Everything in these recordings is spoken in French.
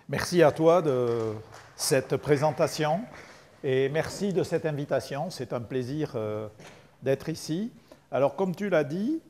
Merci à toi de cette présentation et merci de cette invitation. C'est un plaisir d'être ici. Alors, comme tu l'as dit,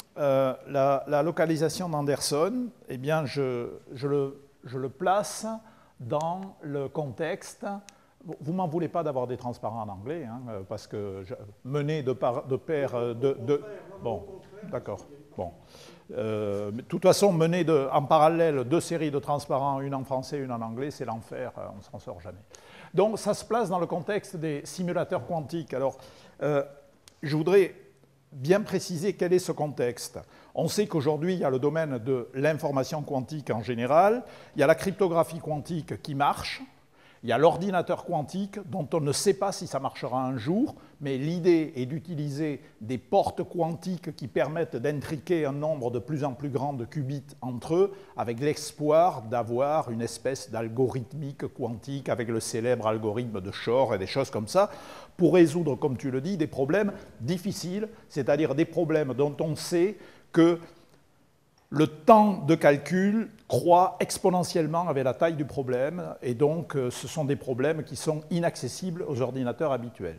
la localisation d'Anderson, eh bien, je le place dans le contexte. Vous ne m'en voulez pas d'avoir des transparents en anglais, hein, parce que mener de pair bon, d'accord. Bon. De toute façon, mener en parallèle deux séries de transparents, une en français, une en anglais, c'est l'enfer, on ne s'en sort jamais. Donc, ça se place dans le contexte des simulateurs quantiques. Alors, je voudrais bien préciser quel est ce contexte. On sait qu'aujourd'hui, il y a le domaine de l'information quantique en général, il y a la cryptographie quantique qui marche, il y a l'ordinateur quantique dont on ne sait pas si ça marchera un jour, mais l'idée est d'utiliser des portes quantiques qui permettent d'intriquer un nombre de plus en plus grand de qubits entre eux, avec l'espoir d'avoir une espèce d'algorithmique quantique avec le célèbre algorithme de Shor et des choses comme ça, pour résoudre, comme tu le dis, des problèmes difficiles, c'est-à-dire des problèmes dont on sait que le temps de calcul croît exponentiellement avec la taille du problème, et donc ce sont des problèmes qui sont inaccessibles aux ordinateurs habituels.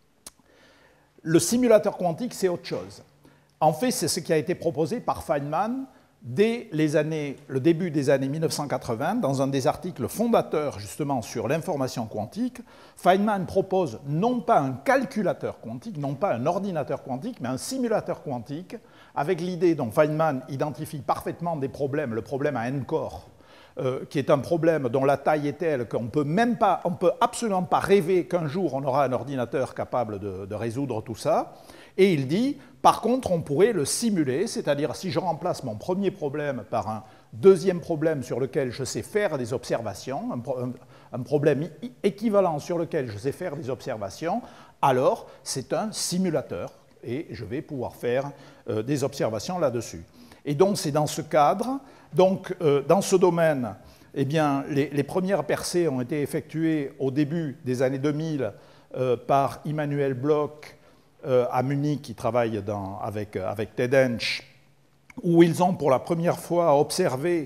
Le simulateur quantique, c'est autre chose. En fait, c'est ce qui a été proposé par Feynman dès le début des années 1980, dans un des articles fondateurs justement sur l'information quantique. Feynman propose non pas un calculateur quantique, non pas un ordinateur quantique, mais un simulateur quantique, avec l'idée dont Feynman identifie parfaitement des problèmes, le problème à n corps, qui est un problème dont la taille est telle qu'on ne peut absolument pas rêver qu'un jour on aura un ordinateur capable de résoudre tout ça. Et il dit, par contre, on pourrait le simuler, c'est-à-dire si je remplace mon premier problème par un deuxième problème sur lequel je sais faire des observations, un problème équivalent sur lequel je sais faire des observations, alors c'est un simulateur et je vais pouvoir faire des observations là-dessus. Et donc c'est dans ce cadre, donc dans ce domaine, eh bien, les premières percées ont été effectuées au début des années 2000 par Immanuel Bloch à Munich, qui travaille avec Ted Hensch, où ils ont pour la première fois observé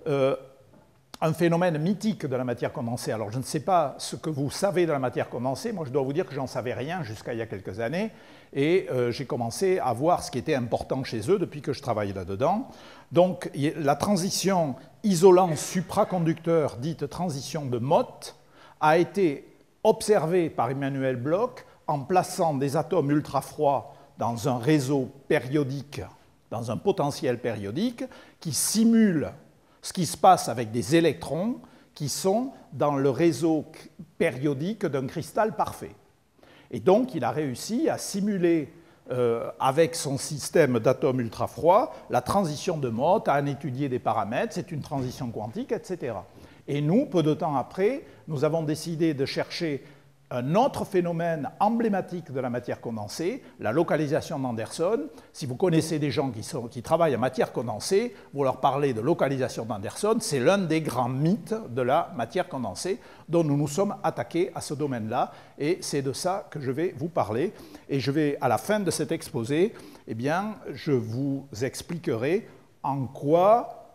un phénomène mythique de la matière condensée. Alors je ne sais pas ce que vous savez de la matière condensée, moi je dois vous dire que j'en savais rien jusqu'à il y a quelques années, et j'ai commencé à voir ce qui était important chez eux depuis que je travaille là-dedans. Donc la transition isolant supraconducteur, dite transition de Mott, a été observée par Immanuel Bloch en plaçant des atomes ultra-froids dans un réseau périodique, dans un potentiel périodique, qui simule ce qui se passe avec des électrons qui sont dans le réseau périodique d'un cristal parfait. Et donc, il a réussi à simuler, avec son système d'atomes ultra-froids, la transition de Mott, à en étudier des paramètres, c'est une transition quantique, etc. Et nous, peu de temps après, nous avons décidé de chercher un autre phénomène emblématique de la matière condensée, la localisation d'Anderson. Si vous connaissez des gens qui travaillent en matière condensée, vous leur parlez de localisation d'Anderson, c'est l'un des grands mythes de la matière condensée dont nous nous sommes attaqués à ce domaine-là, et c'est de ça que je vais vous parler. Et je vais, à la fin de cet exposé, eh bien, je vous expliquerai en quoi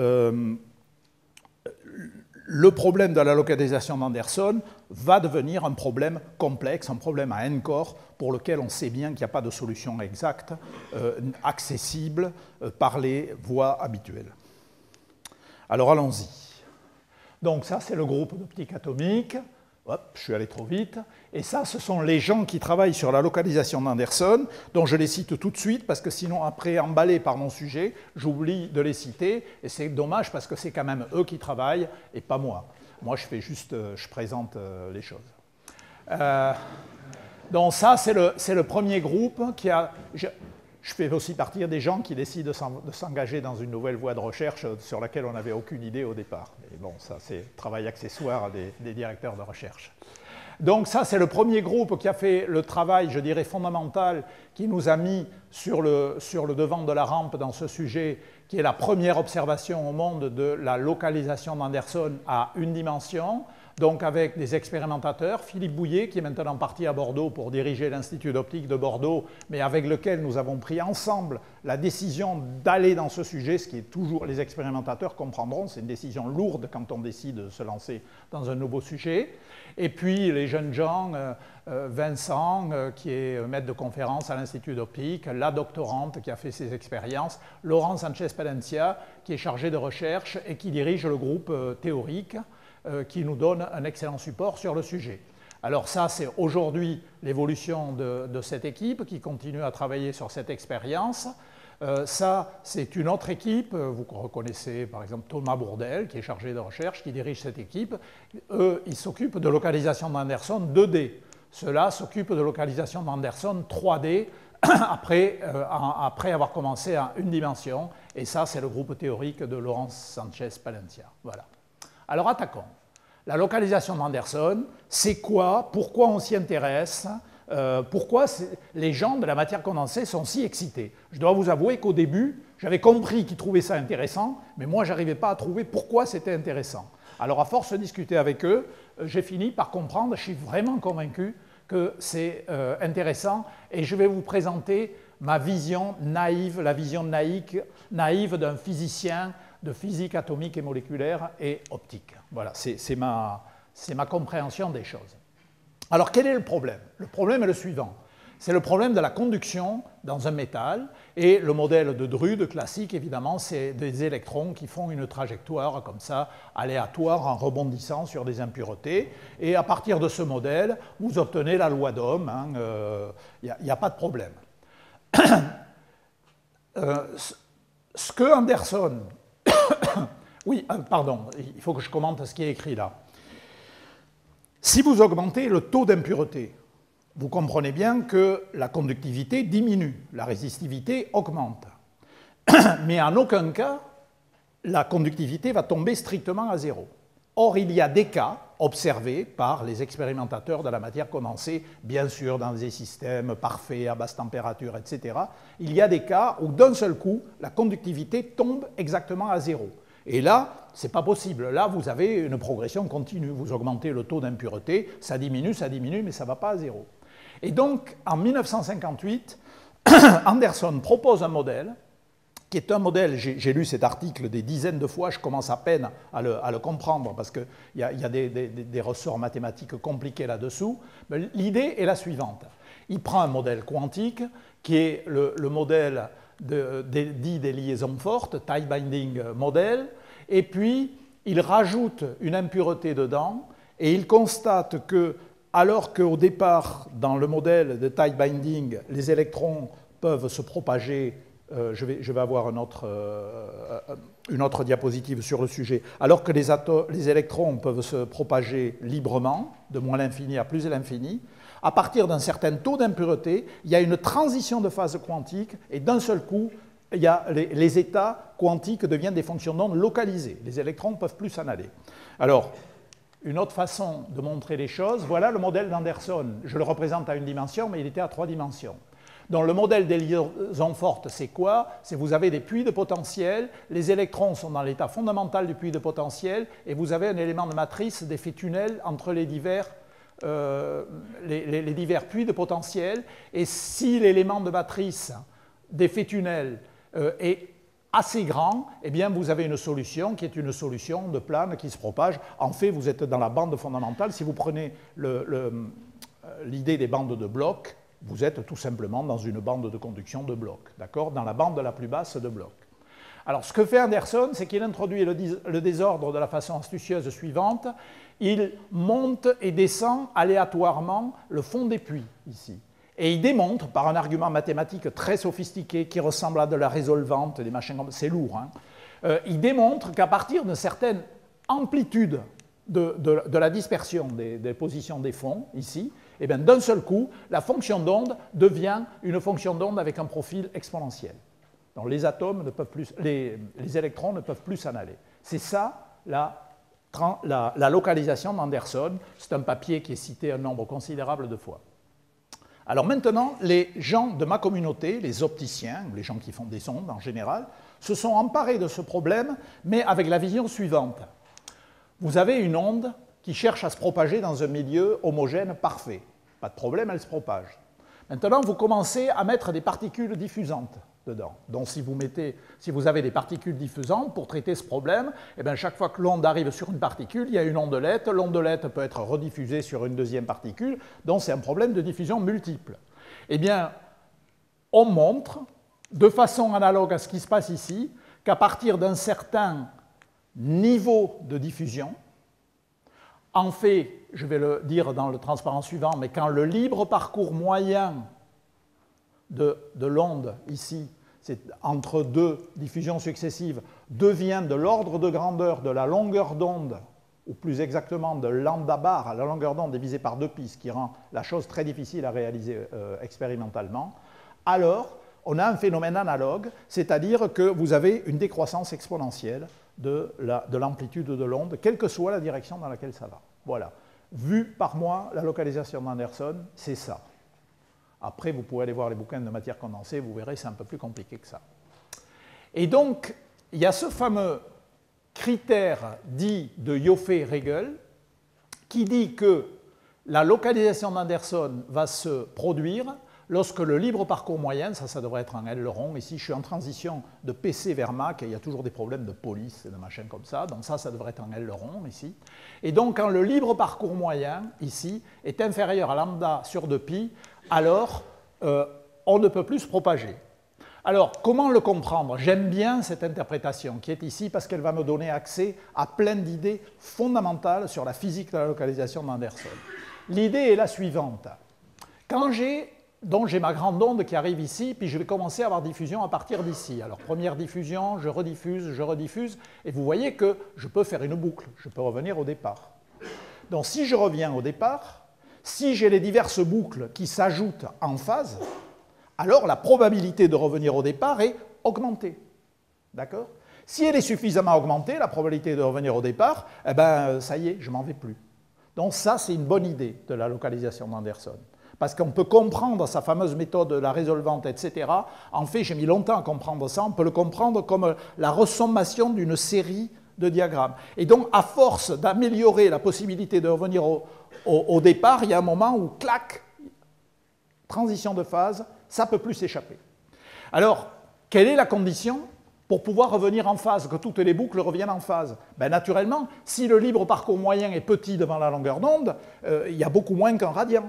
le problème de la localisation d'Anderson va devenir un problème complexe, un problème à n corps, pour lequel on sait bien qu'il n'y a pas de solution exacte, accessible par les voies habituelles. Alors allons-y. Donc ça, c'est le groupe d'optique atomique. Hop, je suis allé trop vite. Et ça, ce sont les gens qui travaillent sur la localisation d'Anderson, dont je les cite tout de suite, parce que sinon, après, emballé par mon sujet, j'oublie de les citer. Et c'est dommage, parce que c'est quand même eux qui travaillent, et pas moi. Moi, je fais juste, je présente les choses. Donc ça, c'est le premier groupe qui a... Je fais aussi partie des gens qui décident de s'engager dans une nouvelle voie de recherche sur laquelle on n'avait aucune idée au départ. Et bon, ça, c'est le travail accessoire des directeurs de recherche. Donc ça, c'est le premier groupe qui a fait le travail, je dirais, fondamental, qui nous a mis sur le devant de la rampe dans ce sujet, qui est la première observation au monde de la localisation d'Anderson à une dimension, donc avec des expérimentateurs, Philippe Bouillet, qui est maintenant parti à Bordeaux pour diriger l'Institut d'optique de Bordeaux, mais avec lequel nous avons pris ensemble la décision d'aller dans ce sujet, ce qui est toujours, les expérimentateurs comprendront, c'est une décision lourde quand on décide de se lancer dans un nouveau sujet. Et puis les jeunes gens, Vincent, qui est maître de conférence à l'Institut d'optique, la doctorante qui a fait ses expériences, Laurent Sanchez-Palencia, qui est chargé de recherche et qui dirige le groupe théorique, qui nous donne un excellent support sur le sujet. Alors ça, c'est aujourd'hui l'évolution de cette équipe qui continue à travailler sur cette expérience. Ça, c'est une autre équipe. Vous reconnaissez par exemple Thomas Bourdel, qui est chargé de recherche, qui dirige cette équipe. Eux, ils s'occupent de localisation d'Anderson 2D. Ceux-là s'occupent de localisation d'Anderson 3D après avoir commencé à une dimension. Et ça, c'est le groupe théorique de Laurence Sanchez-Palencia. Voilà. Alors, attaquons. La localisation d'Anderson, c'est quoi? Pourquoi on s'y intéresse? Pourquoi les gens de la matière condensée sont si excités? Je dois vous avouer qu'au début, j'avais compris qu'ils trouvaient ça intéressant, mais moi, je n'arrivais pas à trouver pourquoi c'était intéressant. Alors, à force de discuter avec eux, j'ai fini par comprendre, je suis vraiment convaincu que c'est intéressant, et je vais vous présenter ma vision naïve, la vision naïve d'un physicien de physique atomique et moléculaire et optique. Voilà, c'est ma compréhension des choses. Alors, quel est le problème? Le problème est le suivant. C'est le problème de la conduction dans un métal. Et le modèle de Drude classique, évidemment, c'est des électrons qui font une trajectoire comme ça, aléatoire, en rebondissant sur des impuretés. Et à partir de ce modèle, vous obtenez la loi d'Ohm. Il n'y a pas de problème. Ce que Anderson... oui, pardon, il faut que je commente ce qui est écrit là. Si vous augmentez le taux d'impureté, vous comprenez bien que la conductivité diminue, la résistivité augmente. Mais en aucun cas, la conductivité va tomber strictement à zéro. Or, il y a des cas observés par les expérimentateurs de la matière condensée, bien sûr dans des systèmes parfaits à basse température, etc. Il y a des cas où d'un seul coup, la conductivité tombe exactement à zéro. Et là, ce n'est pas possible. Là, vous avez une progression continue. Vous augmentez le taux d'impureté, ça diminue, mais ça ne va pas à zéro. Et donc, en 1958, Anderson propose un modèle qui est un modèle, j'ai lu cet article des dizaines de fois, je commence à peine à le comprendre parce qu'il y a des ressorts mathématiques compliqués là-dessous. L'idée est la suivante. Il prend un modèle quantique qui est le modèle dit des liaisons fortes, tight binding model, et puis il rajoute une impureté dedans, et il constate que, alors qu'au départ, dans le modèle de tight binding, les électrons peuvent se propager, je vais avoir une autre diapositive sur le sujet, alors que les électrons peuvent se propager librement, de moins l'infini à plus l'infini, à partir d'un certain taux d'impureté, il y a une transition de phase quantique et d'un seul coup, il y a les états quantiques deviennent des fonctions d'onde localisées. Les électrons ne peuvent plus s'en aller. Alors, une autre façon de montrer les choses, voilà le modèle d'Anderson. Je le représente à une dimension, mais il était à 3 dimensions. Donc le modèle des liaisons fortes, c'est quoi? C'est vous avez des puits de potentiel, les électrons sont dans l'état fondamental du puits de potentiel, et vous avez un élément de matrice d'effet tunnel entre les divers puits de potentiel, et si l'élément de matrice d'effet tunnel est assez grand, eh bien vous avez une solution qui est une solution de plane qui se propage. En fait, vous êtes dans la bande fondamentale. Si vous prenez l'idée des bandes de blocs, vous êtes tout simplement dans une bande de conduction de blocs, d'accord, dans la bande la plus basse de blocs. Alors, ce que fait Anderson, c'est qu'il introduit le désordre de la façon astucieuse suivante. Il monte et descend aléatoirement le fond des puits, ici. Et il démontre, par un argument mathématique très sophistiqué qui ressemble à de la résolvante, des machins comme c'est lourd, il démontre qu'à partir d'une certaine amplitude de la dispersion des positions des fonds, ici, et bien d'un seul coup, la fonction d'onde devient une fonction d'onde avec un profil exponentiel. Donc les atomes ne peuvent plus, les électrons ne peuvent plus s'en aller. C'est ça la localisation d'Anderson. C'est un papier qui est cité un nombre considérable de fois. Alors maintenant, les gens de ma communauté, les opticiens, les gens qui font des ondes en général, se sont emparés de ce problème, mais avec la vision suivante. Vous avez une onde qui cherche à se propager dans un milieu homogène parfait. Pas de problème, elle se propage. Maintenant, vous commencez à mettre des particules diffusantes dedans. Donc, si vous avez des particules diffusantes, pour traiter ce problème, eh bien, chaque fois que l'onde arrive sur une particule, il y a une ondelette. L'ondelette peut être rediffusée sur une deuxième particule. Donc, c'est un problème de diffusion multiple. Eh bien, on montre, de façon analogue à ce qui se passe ici, qu'à partir d'un certain niveau de diffusion, en fait, je vais le dire dans le transparent suivant, mais quand le libre parcours moyen de l'onde, ici, c'est entre deux diffusions successives, devient de l'ordre de grandeur de la longueur d'onde, ou plus exactement de lambda bar, la longueur d'onde divisée par 2π, ce qui rend la chose très difficile à réaliser expérimentalement, alors on a un phénomène analogue, c'est-à-dire que vous avez une décroissance exponentielle de l'amplitude de l'onde, quelle que soit la direction dans laquelle ça va. Voilà. Vu par moi, la localisation d'Anderson, c'est ça. Après, vous pouvez aller voir les bouquins de matière condensée, vous verrez, c'est un peu plus compliqué que ça. Et donc, il y a ce fameux critère dit de Ioffe-Regel qui dit que la localisation d'Anderson va se produire lorsque le libre parcours moyen, ça devrait être un L rond, ici je suis en transition de PC vers Mach, et il y a toujours des problèmes de police et de machin comme ça, donc ça devrait être un L rond ici. Et donc quand le libre parcours moyen, ici, est inférieur à lambda sur 2π, alors on ne peut plus se propager. Alors, comment le comprendre? J'aime bien cette interprétation qui est ici parce qu'elle va me donner accès à plein d'idées fondamentales sur la physique de la localisation d'Anderson. L'idée est la suivante. Quand j'ai ma grande onde qui arrive ici, puis je vais commencer à avoir diffusion à partir d'ici. Alors, première diffusion, je rediffuse, et vous voyez que je peux faire une boucle, je peux revenir au départ. Donc, si je reviens au départ, si j'ai les diverses boucles qui s'ajoutent en phase, alors la probabilité de revenir au départ est augmentée. D'accord? Si elle est suffisamment augmentée, la probabilité de revenir au départ, eh ben, ça y est, je m'en vais plus. Donc ça, c'est une bonne idée de la localisation d'Anderson. Parce qu'on peut comprendre sa fameuse méthode de la résolvante, etc. En fait, j'ai mis longtemps à comprendre ça. On peut le comprendre comme la ressommation d'une série de diagrammes. Et donc, à force d'améliorer la possibilité de revenir au départ, il y a un moment où, clac, transition de phase, ça ne peut plus s'échapper. Alors, quelle est la condition pour pouvoir revenir en phase, que toutes les boucles reviennent en phase? Ben, naturellement, si le libre parcours moyen est petit devant la longueur d'onde, il y a beaucoup moins qu'un radian.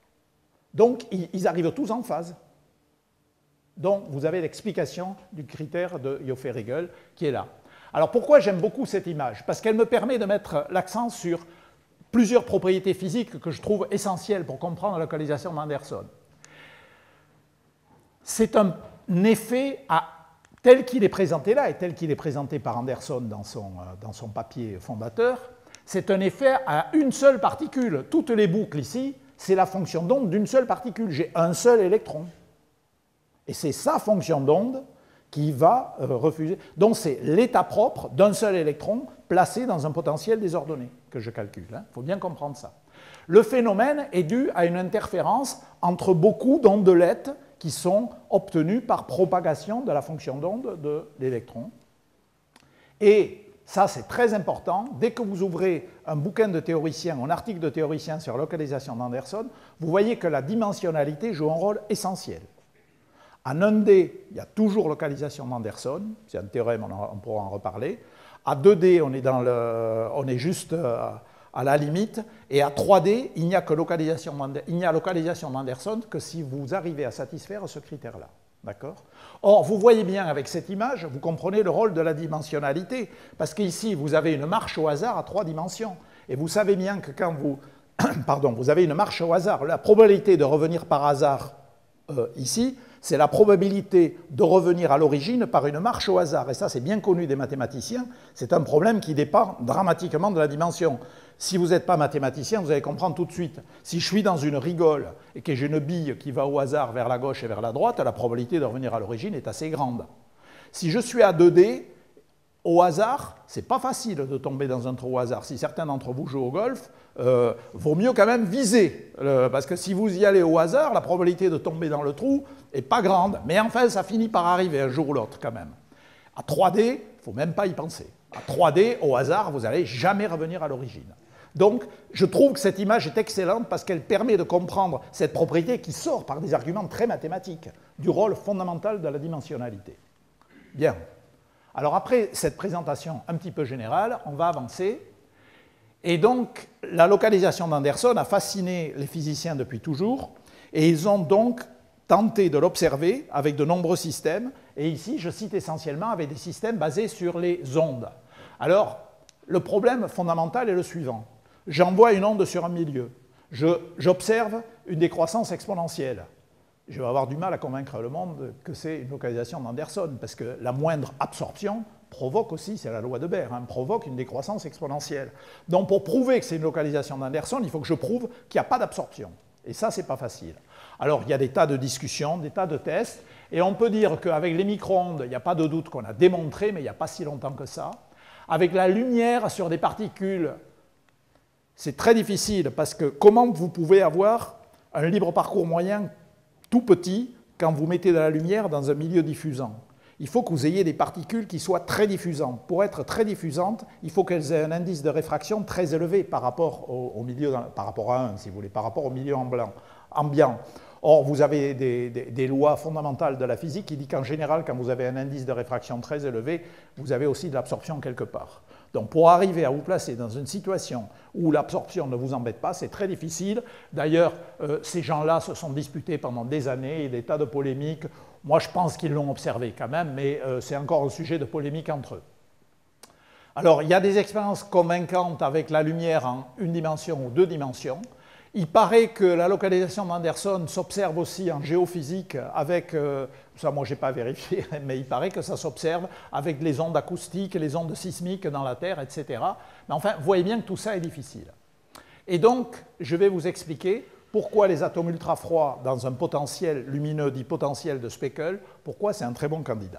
Donc, ils arrivent tous en phase. Donc, vous avez l'explication du critère de Ioffe-Regel qui est là. Alors, pourquoi j'aime beaucoup cette image? Parce qu'elle me permet de mettre l'accent sur plusieurs propriétés physiques que je trouve essentielles pour comprendre la localisation d'Anderson. C'est un effet tel qu'il est présenté là, et tel qu'il est présenté par Anderson dans son papier fondateur, c'est un effet à une seule particule. Toutes les boucles ici, c'est la fonction d'onde d'une seule particule. J'ai un seul électron. Et c'est sa fonction d'onde qui va refuser. Donc c'est l'état propre d'un seul électron placé dans un potentiel désordonné que je calcule. Il faut bien comprendre ça. Le phénomène est dû à une interférence entre beaucoup d'ondelettes qui sont obtenues par propagation de la fonction d'onde de l'électron. Et ça, c'est très important. Dès que vous ouvrez un bouquin de théoricien, un article de théoricien sur la localisation d'Anderson, vous voyez que la dimensionnalité joue un rôle essentiel. En 1D, il y a toujours localisation d'Anderson. C'est un théorème, on pourra en reparler. À 2D, on est juste à la limite. Et à 3D, il n'y a localisation d'Anderson que si vous arrivez à satisfaire ce critère-là. D'accord? Or, vous voyez bien avec cette image, vous comprenez le rôle de la dimensionnalité, parce qu'ici, vous avez une marche au hasard à 3 dimensions. Et vous savez bien que quand vous avez une marche au hasard, la probabilité de revenir par hasard ici, c'est la probabilité de revenir à l'origine par une marche au hasard. Et ça, c'est bien connu des mathématiciens. C'est un problème qui dépend dramatiquement de la dimension. Si vous n'êtes pas mathématicien, vous allez comprendre tout de suite. Si je suis dans une rigole et que j'ai une bille qui va au hasard vers la gauche et vers la droite, la probabilité de revenir à l'origine est assez grande. Si je suis à 2D, au hasard, c'est pas facile de tomber dans un trou au hasard. Si certains d'entre vous jouent au golf, vaut mieux quand même viser. Parce que si vous y allez au hasard, la probabilité de tomber dans le trou n'est pas grande. Mais enfin, ça finit par arriver un jour ou l'autre quand même. À 3D, il ne faut même pas y penser. À 3D, au hasard, vous n'allez jamais revenir à l'origine. Donc, je trouve que cette image est excellente parce qu'elle permet de comprendre cette propriété qui sort par des arguments très mathématiques du rôle fondamental de la dimensionnalité. Bien. Alors après cette présentation un petit peu générale, on va avancer. Et donc, la localisation d'Anderson a fasciné les physiciens depuis toujours, et ils ont donc tenté de l'observer avec de nombreux systèmes, et ici, je cite essentiellement avec des systèmes basés sur les ondes. Alors, le problème fondamental est le suivant. J'envoie une onde sur un milieu. J'observe une décroissance exponentielle. Je vais avoir du mal à convaincre le monde que c'est une localisation d'Anderson, parce que la moindre absorption provoque aussi, c'est la loi de Baire, provoque une décroissance exponentielle. Donc pour prouver que c'est une localisation d'Anderson, il faut que je prouve qu'il n'y a pas d'absorption. Et ça, c'est pas facile. Alors il y a des tas de discussions, des tas de tests, et on peut dire qu'avec les micro-ondes, il n'y a pas de doute qu'on a démontré, mais il n'y a pas si longtemps que ça. Avec la lumière sur des particules, c'est très difficile, parce que comment vous pouvez avoir un libre parcours moyen tout petit quand vous mettez de la lumière dans un milieu diffusant? Il faut que vous ayez des particules qui soient très diffusantes. Pour être très diffusantes, il faut qu'elles aient un indice de réfraction très élevé par rapport au milieu, par rapport à 1, si vous voulez, par rapport au milieu ambiant. Or, vous avez des lois fondamentales de la physique qui disent qu'en général, quand vous avez un indice de réfraction très élevé, vous avez aussi de l'absorption quelque part. Donc, pour arriver à vous placer dans une situation où l'absorption ne vous embête pas, c'est très difficile. D'ailleurs, ces gens-là se sont disputés pendant des années, et des tas de polémiques. Moi, je pense qu'ils l'ont observé quand même, mais c'est encore un sujet de polémique entre eux. Alors, il y a des expériences convaincantes avec la lumière en une dimension ou deux dimensions. Il paraît que la localisation d'Anderson s'observe aussi en géophysique avec, ça moi je n'ai pas vérifié, mais il paraît que ça s'observe avec les ondes acoustiques, les ondes sismiques dans la Terre, etc. Mais enfin, vous voyez bien que tout ça est difficile. Et donc, je vais vous expliquer pourquoi les atomes ultra-froids dans un potentiel lumineux dit potentiel de Speckle, pourquoi c'est un très bon candidat.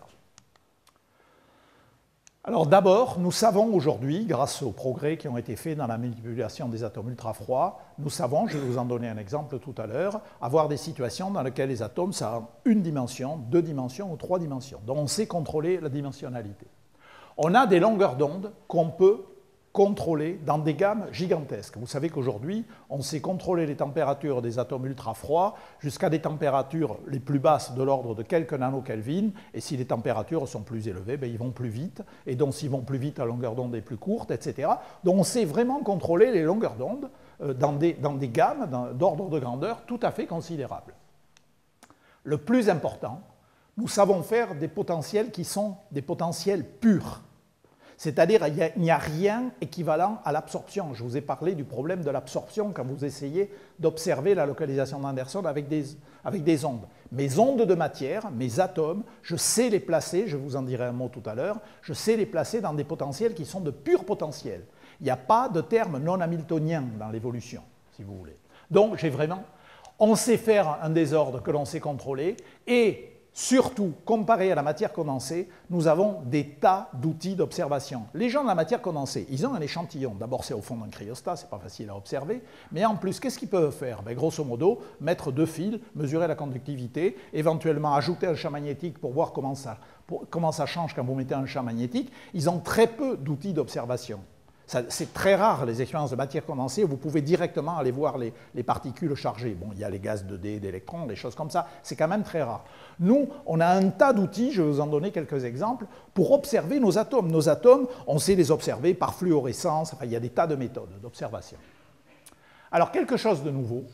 Alors d'abord, nous savons aujourd'hui, grâce aux progrès qui ont été faits dans la manipulation des atomes ultra-froids, nous savons, je vais vous en donner un exemple tout à l'heure, avoir des situations dans lesquelles les atomes, ça a une dimension, deux dimensions ou trois dimensions. Donc on sait contrôler la dimensionnalité. On a des longueurs d'onde qu'on peut contrôler dans des gammes gigantesques. Vous savez qu'aujourd'hui, on sait contrôler les températures des atomes ultra-froids jusqu'à des températures les plus basses de l'ordre de quelques nanokelvin, et si les températures sont plus élevées, ils vont plus vite, et donc s'ils vont plus vite, la longueur d'onde est plus courte, etc. Donc on sait vraiment contrôler les longueurs d'onde dans des gammes d'ordre de grandeur tout à fait considérables. Le plus important, nous savons faire des potentiels qui sont des potentiels purs. C'est-à-dire qu'il n'y a rien équivalent à l'absorption. Je vous ai parlé du problème de l'absorption quand vous essayez d'observer la localisation d'Anderson avec des ondes. Mes ondes de matière, mes atomes, je sais les placer, je vous en dirai un mot tout à l'heure, je sais les placer dans des potentiels qui sont de purs potentiels. Il n'y a pas de terme non hamiltonien dans l'évolution, si vous voulez. Donc, on sait faire un désordre que l'on sait contrôler, et surtout, comparé à la matière condensée, nous avons des tas d'outils d'observation. Les gens de la matière condensée, ils ont un échantillon. D'abord, c'est au fond d'un cryostat, c'est pas facile à observer. Mais en plus, qu'est-ce qu'ils peuvent faire? Grosso modo, mettre deux fils, mesurer la conductivité, éventuellement ajouter un champ magnétique pour voir comment ça change quand vous mettez un champ magnétique. Ils ont très peu d'outils d'observation. C'est très rare, les expériences de matière condensée, où vous pouvez directement aller voir les particules chargées. Bon, il y a les gaz 2D, d'électrons, des choses comme ça, c'est quand même très rare. Nous, on a un tas d'outils, je vais vous en donner quelques exemples, pour observer nos atomes. Nos atomes, on sait les observer par fluorescence, enfin, il y a des tas de méthodes d'observation. Alors, quelque chose de nouveau,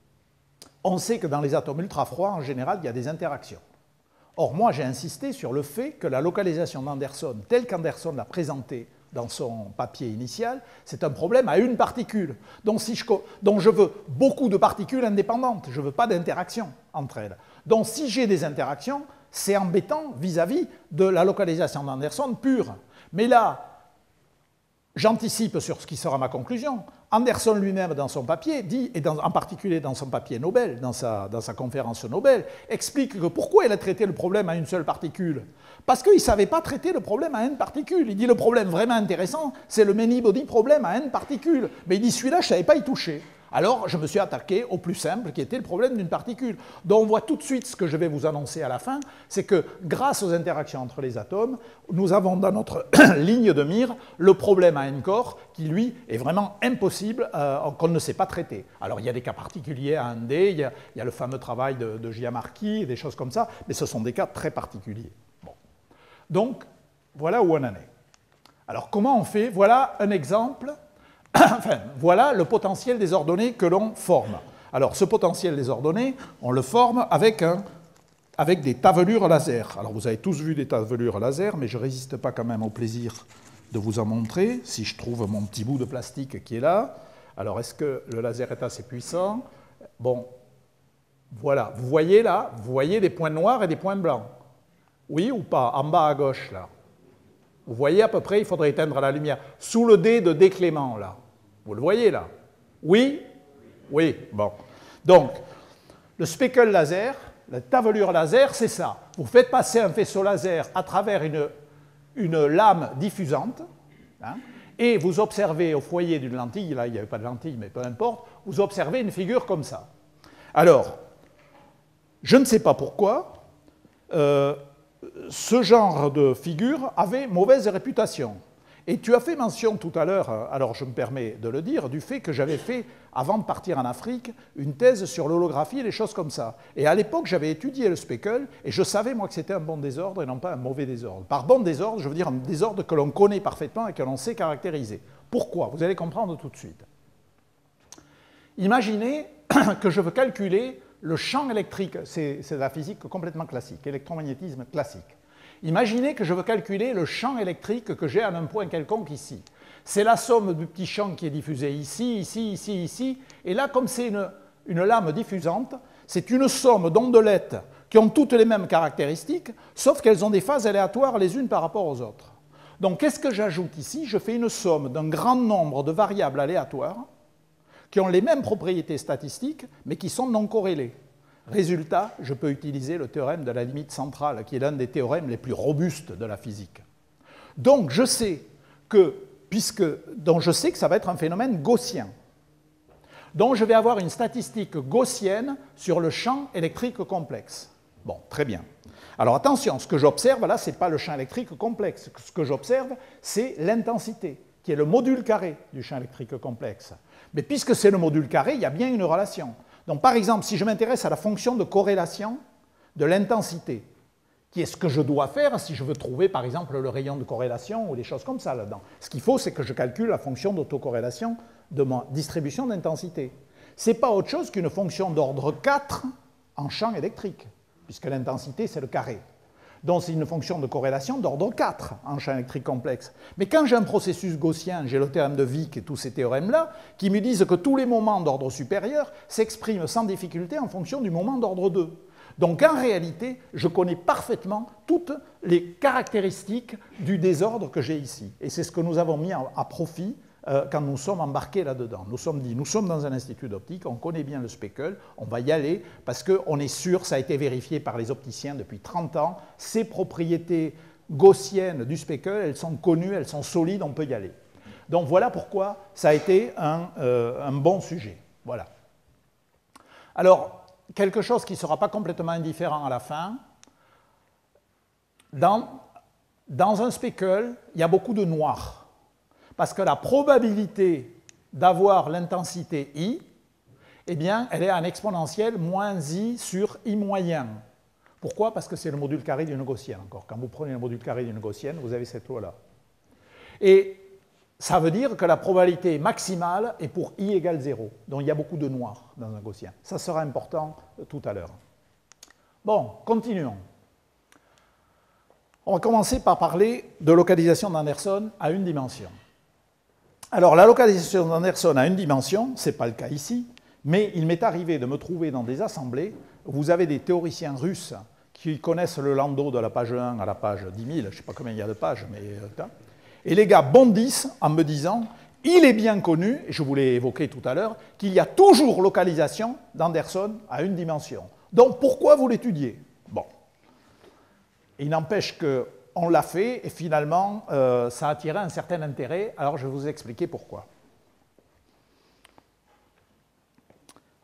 on sait que dans les atomes ultra-froids, en général, il y a des interactions. Or, moi, j'ai insisté sur le fait que la localisation d'Anderson, telle qu'Anderson l'a présentée dans son papier initial, c'est un problème à une particule. Donc je veux beaucoup de particules indépendantes, je ne veux pas d'interaction entre elles. Donc si j'ai des interactions, c'est embêtant vis-à-vis de la localisation d'Anderson pure. Mais là, j'anticipe sur ce qui sera ma conclusion. Anderson lui-même, dans son papier, dit, et en particulier dans son papier Nobel, dans sa conférence Nobel, explique que pourquoi il a traité le problème à une seule particule. Parce qu'il ne savait pas traiter le problème à n particules. Il dit le problème vraiment intéressant, c'est le many-body problème à n particules. Mais il dit celui-là, je ne savais pas y toucher. Alors, je me suis attaqué au plus simple, qui était le problème d'une particule. Donc, on voit tout de suite ce que je vais vous annoncer à la fin, c'est que grâce aux interactions entre les atomes, nous avons dans notre ligne de mire le problème à n corps, qui, lui, est vraiment impossible, qu'on ne sait pas traiter. Alors, il y a des cas particuliers à 1D, il y a le fameux travail de Giamarchi, des choses comme ça, mais ce sont des cas très particuliers. Bon. Donc, voilà où on en est. Alors, comment on fait? Voilà un exemple. Enfin, voilà le potentiel désordonné que l'on forme. Alors, ce potentiel désordonné, on le forme avec des tavelures laser. Alors, vous avez tous vu des tavelures laser, mais je ne résiste pas quand même au plaisir de vous en montrer, si je trouve mon petit bout de plastique qui est là. Alors, est-ce que le laser est assez puissant? Bon, voilà. Vous voyez là, vous voyez des points noirs et des points blancs. Oui ou pas? En bas à gauche, là. Vous voyez à peu près, il faudrait éteindre la lumière. Sous le dé de déclément, là. Vous le voyez, là? Oui? Oui. Bon. Donc, le speckle laser, la tavelure laser, c'est ça. Vous faites passer un faisceau laser à travers une lame diffusante, hein, et vous observez au foyer d'une lentille, là, il n'y avait pas de lentille, mais peu importe, vous observez une figure comme ça. Alors, je ne sais pas pourquoi, ce genre de figure avait mauvaise réputation. Et tu as fait mention tout à l'heure, alors je me permets de le dire, du fait que j'avais fait, avant de partir en Afrique, une thèse sur l'holographie et des choses comme ça. Et à l'époque, j'avais étudié le speckle, et je savais, moi, que c'était un bon désordre et non pas un mauvais désordre. Par bon désordre, je veux dire un désordre que l'on connaît parfaitement et que l'on sait caractériser. Pourquoi? Vous allez comprendre tout de suite. Imaginez que je veux calculer le champ électrique, c'est de la physique complètement classique, électromagnétisme classique. Imaginez que je veux calculer le champ électrique que j'ai à un point quelconque ici. C'est la somme du petit champ qui est diffusé ici, ici, ici, ici. Et là, comme c'est une lame diffusante, c'est une somme d'ondelettes qui ont toutes les mêmes caractéristiques, sauf qu'elles ont des phases aléatoires les unes par rapport aux autres. Donc, qu'est-ce que j'ajoute ici? Je fais une somme d'un grand nombre de variables aléatoires qui ont les mêmes propriétés statistiques, mais qui sont non corrélées. Résultat, je peux utiliser le théorème de la limite centrale, qui est l'un des théorèmes les plus robustes de la physique. Donc, je sais que, je sais que ça va être un phénomène gaussien. Donc, je vais avoir une statistique gaussienne sur le champ électrique complexe. Bon, très bien. Alors, attention, ce que j'observe, là, ce n'est pas le champ électrique complexe. Ce que j'observe, c'est l'intensité, qui est le module carré du champ électrique complexe. Mais puisque c'est le module carré, il y a bien une relation. Donc, par exemple, si je m'intéresse à la fonction de corrélation de l'intensité, qui est ce que je dois faire si je veux trouver, par exemple, le rayon de corrélation ou des choses comme ça là-dedans. Ce qu'il faut, c'est que je calcule la fonction d'autocorrélation de ma distribution d'intensité. Ce n'est pas autre chose qu'une fonction d'ordre 4 en champ électrique, puisque l'intensité, c'est le carré. Donc, c'est une fonction de corrélation d'ordre 4 en champ électrique complexe. Mais quand j'ai un processus gaussien, j'ai le théorème de Wick et tous ces théorèmes-là, qui me disent que tous les moments d'ordre supérieur s'expriment sans difficulté en fonction du moment d'ordre 2. Donc, en réalité, je connais parfaitement toutes les caractéristiques du désordre que j'ai ici. Et c'est ce que nous avons mis à profit quand nous sommes embarqués là-dedans. Nous sommes dit, nous sommes dans un institut d'optique, on connaît bien le speckle, on va y aller parce qu'on est sûr, ça a été vérifié par les opticiens depuis 30 ans, ces propriétés gaussiennes du speckle, elles sont connues, elles sont solides, on peut y aller. Donc voilà pourquoi ça a été un bon sujet. Voilà. Alors, quelque chose qui ne sera pas complètement indifférent à la fin, dans un speckle, il y a beaucoup de noir. Parce que la probabilité d'avoir l'intensité I, eh bien, elle est en exponentielle moins I sur I moyen. Pourquoi? Parce que c'est le module carré d'une gaussienne encore. Quand vous prenez le module carré d'une gaussienne, vous avez cette loi-là. Et ça veut dire que la probabilité maximale est pour I égale 0. Donc il y a beaucoup de noir dans un gaussien. Ça sera important tout à l'heure. Bon, continuons. On va commencer par parler de localisation d'Anderson à une dimension. Alors, la localisation d'Anderson à une dimension, ce n'est pas le cas ici, mais il m'est arrivé de me trouver dans des assemblées où vous avez des théoriciens russes qui connaissent le Landau de la page 1 à la page 10 000, je ne sais pas combien il y a de pages, mais... Et les gars bondissent en me disant, il est bien connu, et je vous l'ai évoqué tout à l'heure, qu'il y a toujours localisation d'Anderson à une dimension. Donc, pourquoi vous l'étudiez? Bon. Il n'empêche que... On l'a fait et finalement, ça a attiré un certain intérêt. Alors, je vais vous expliquer pourquoi.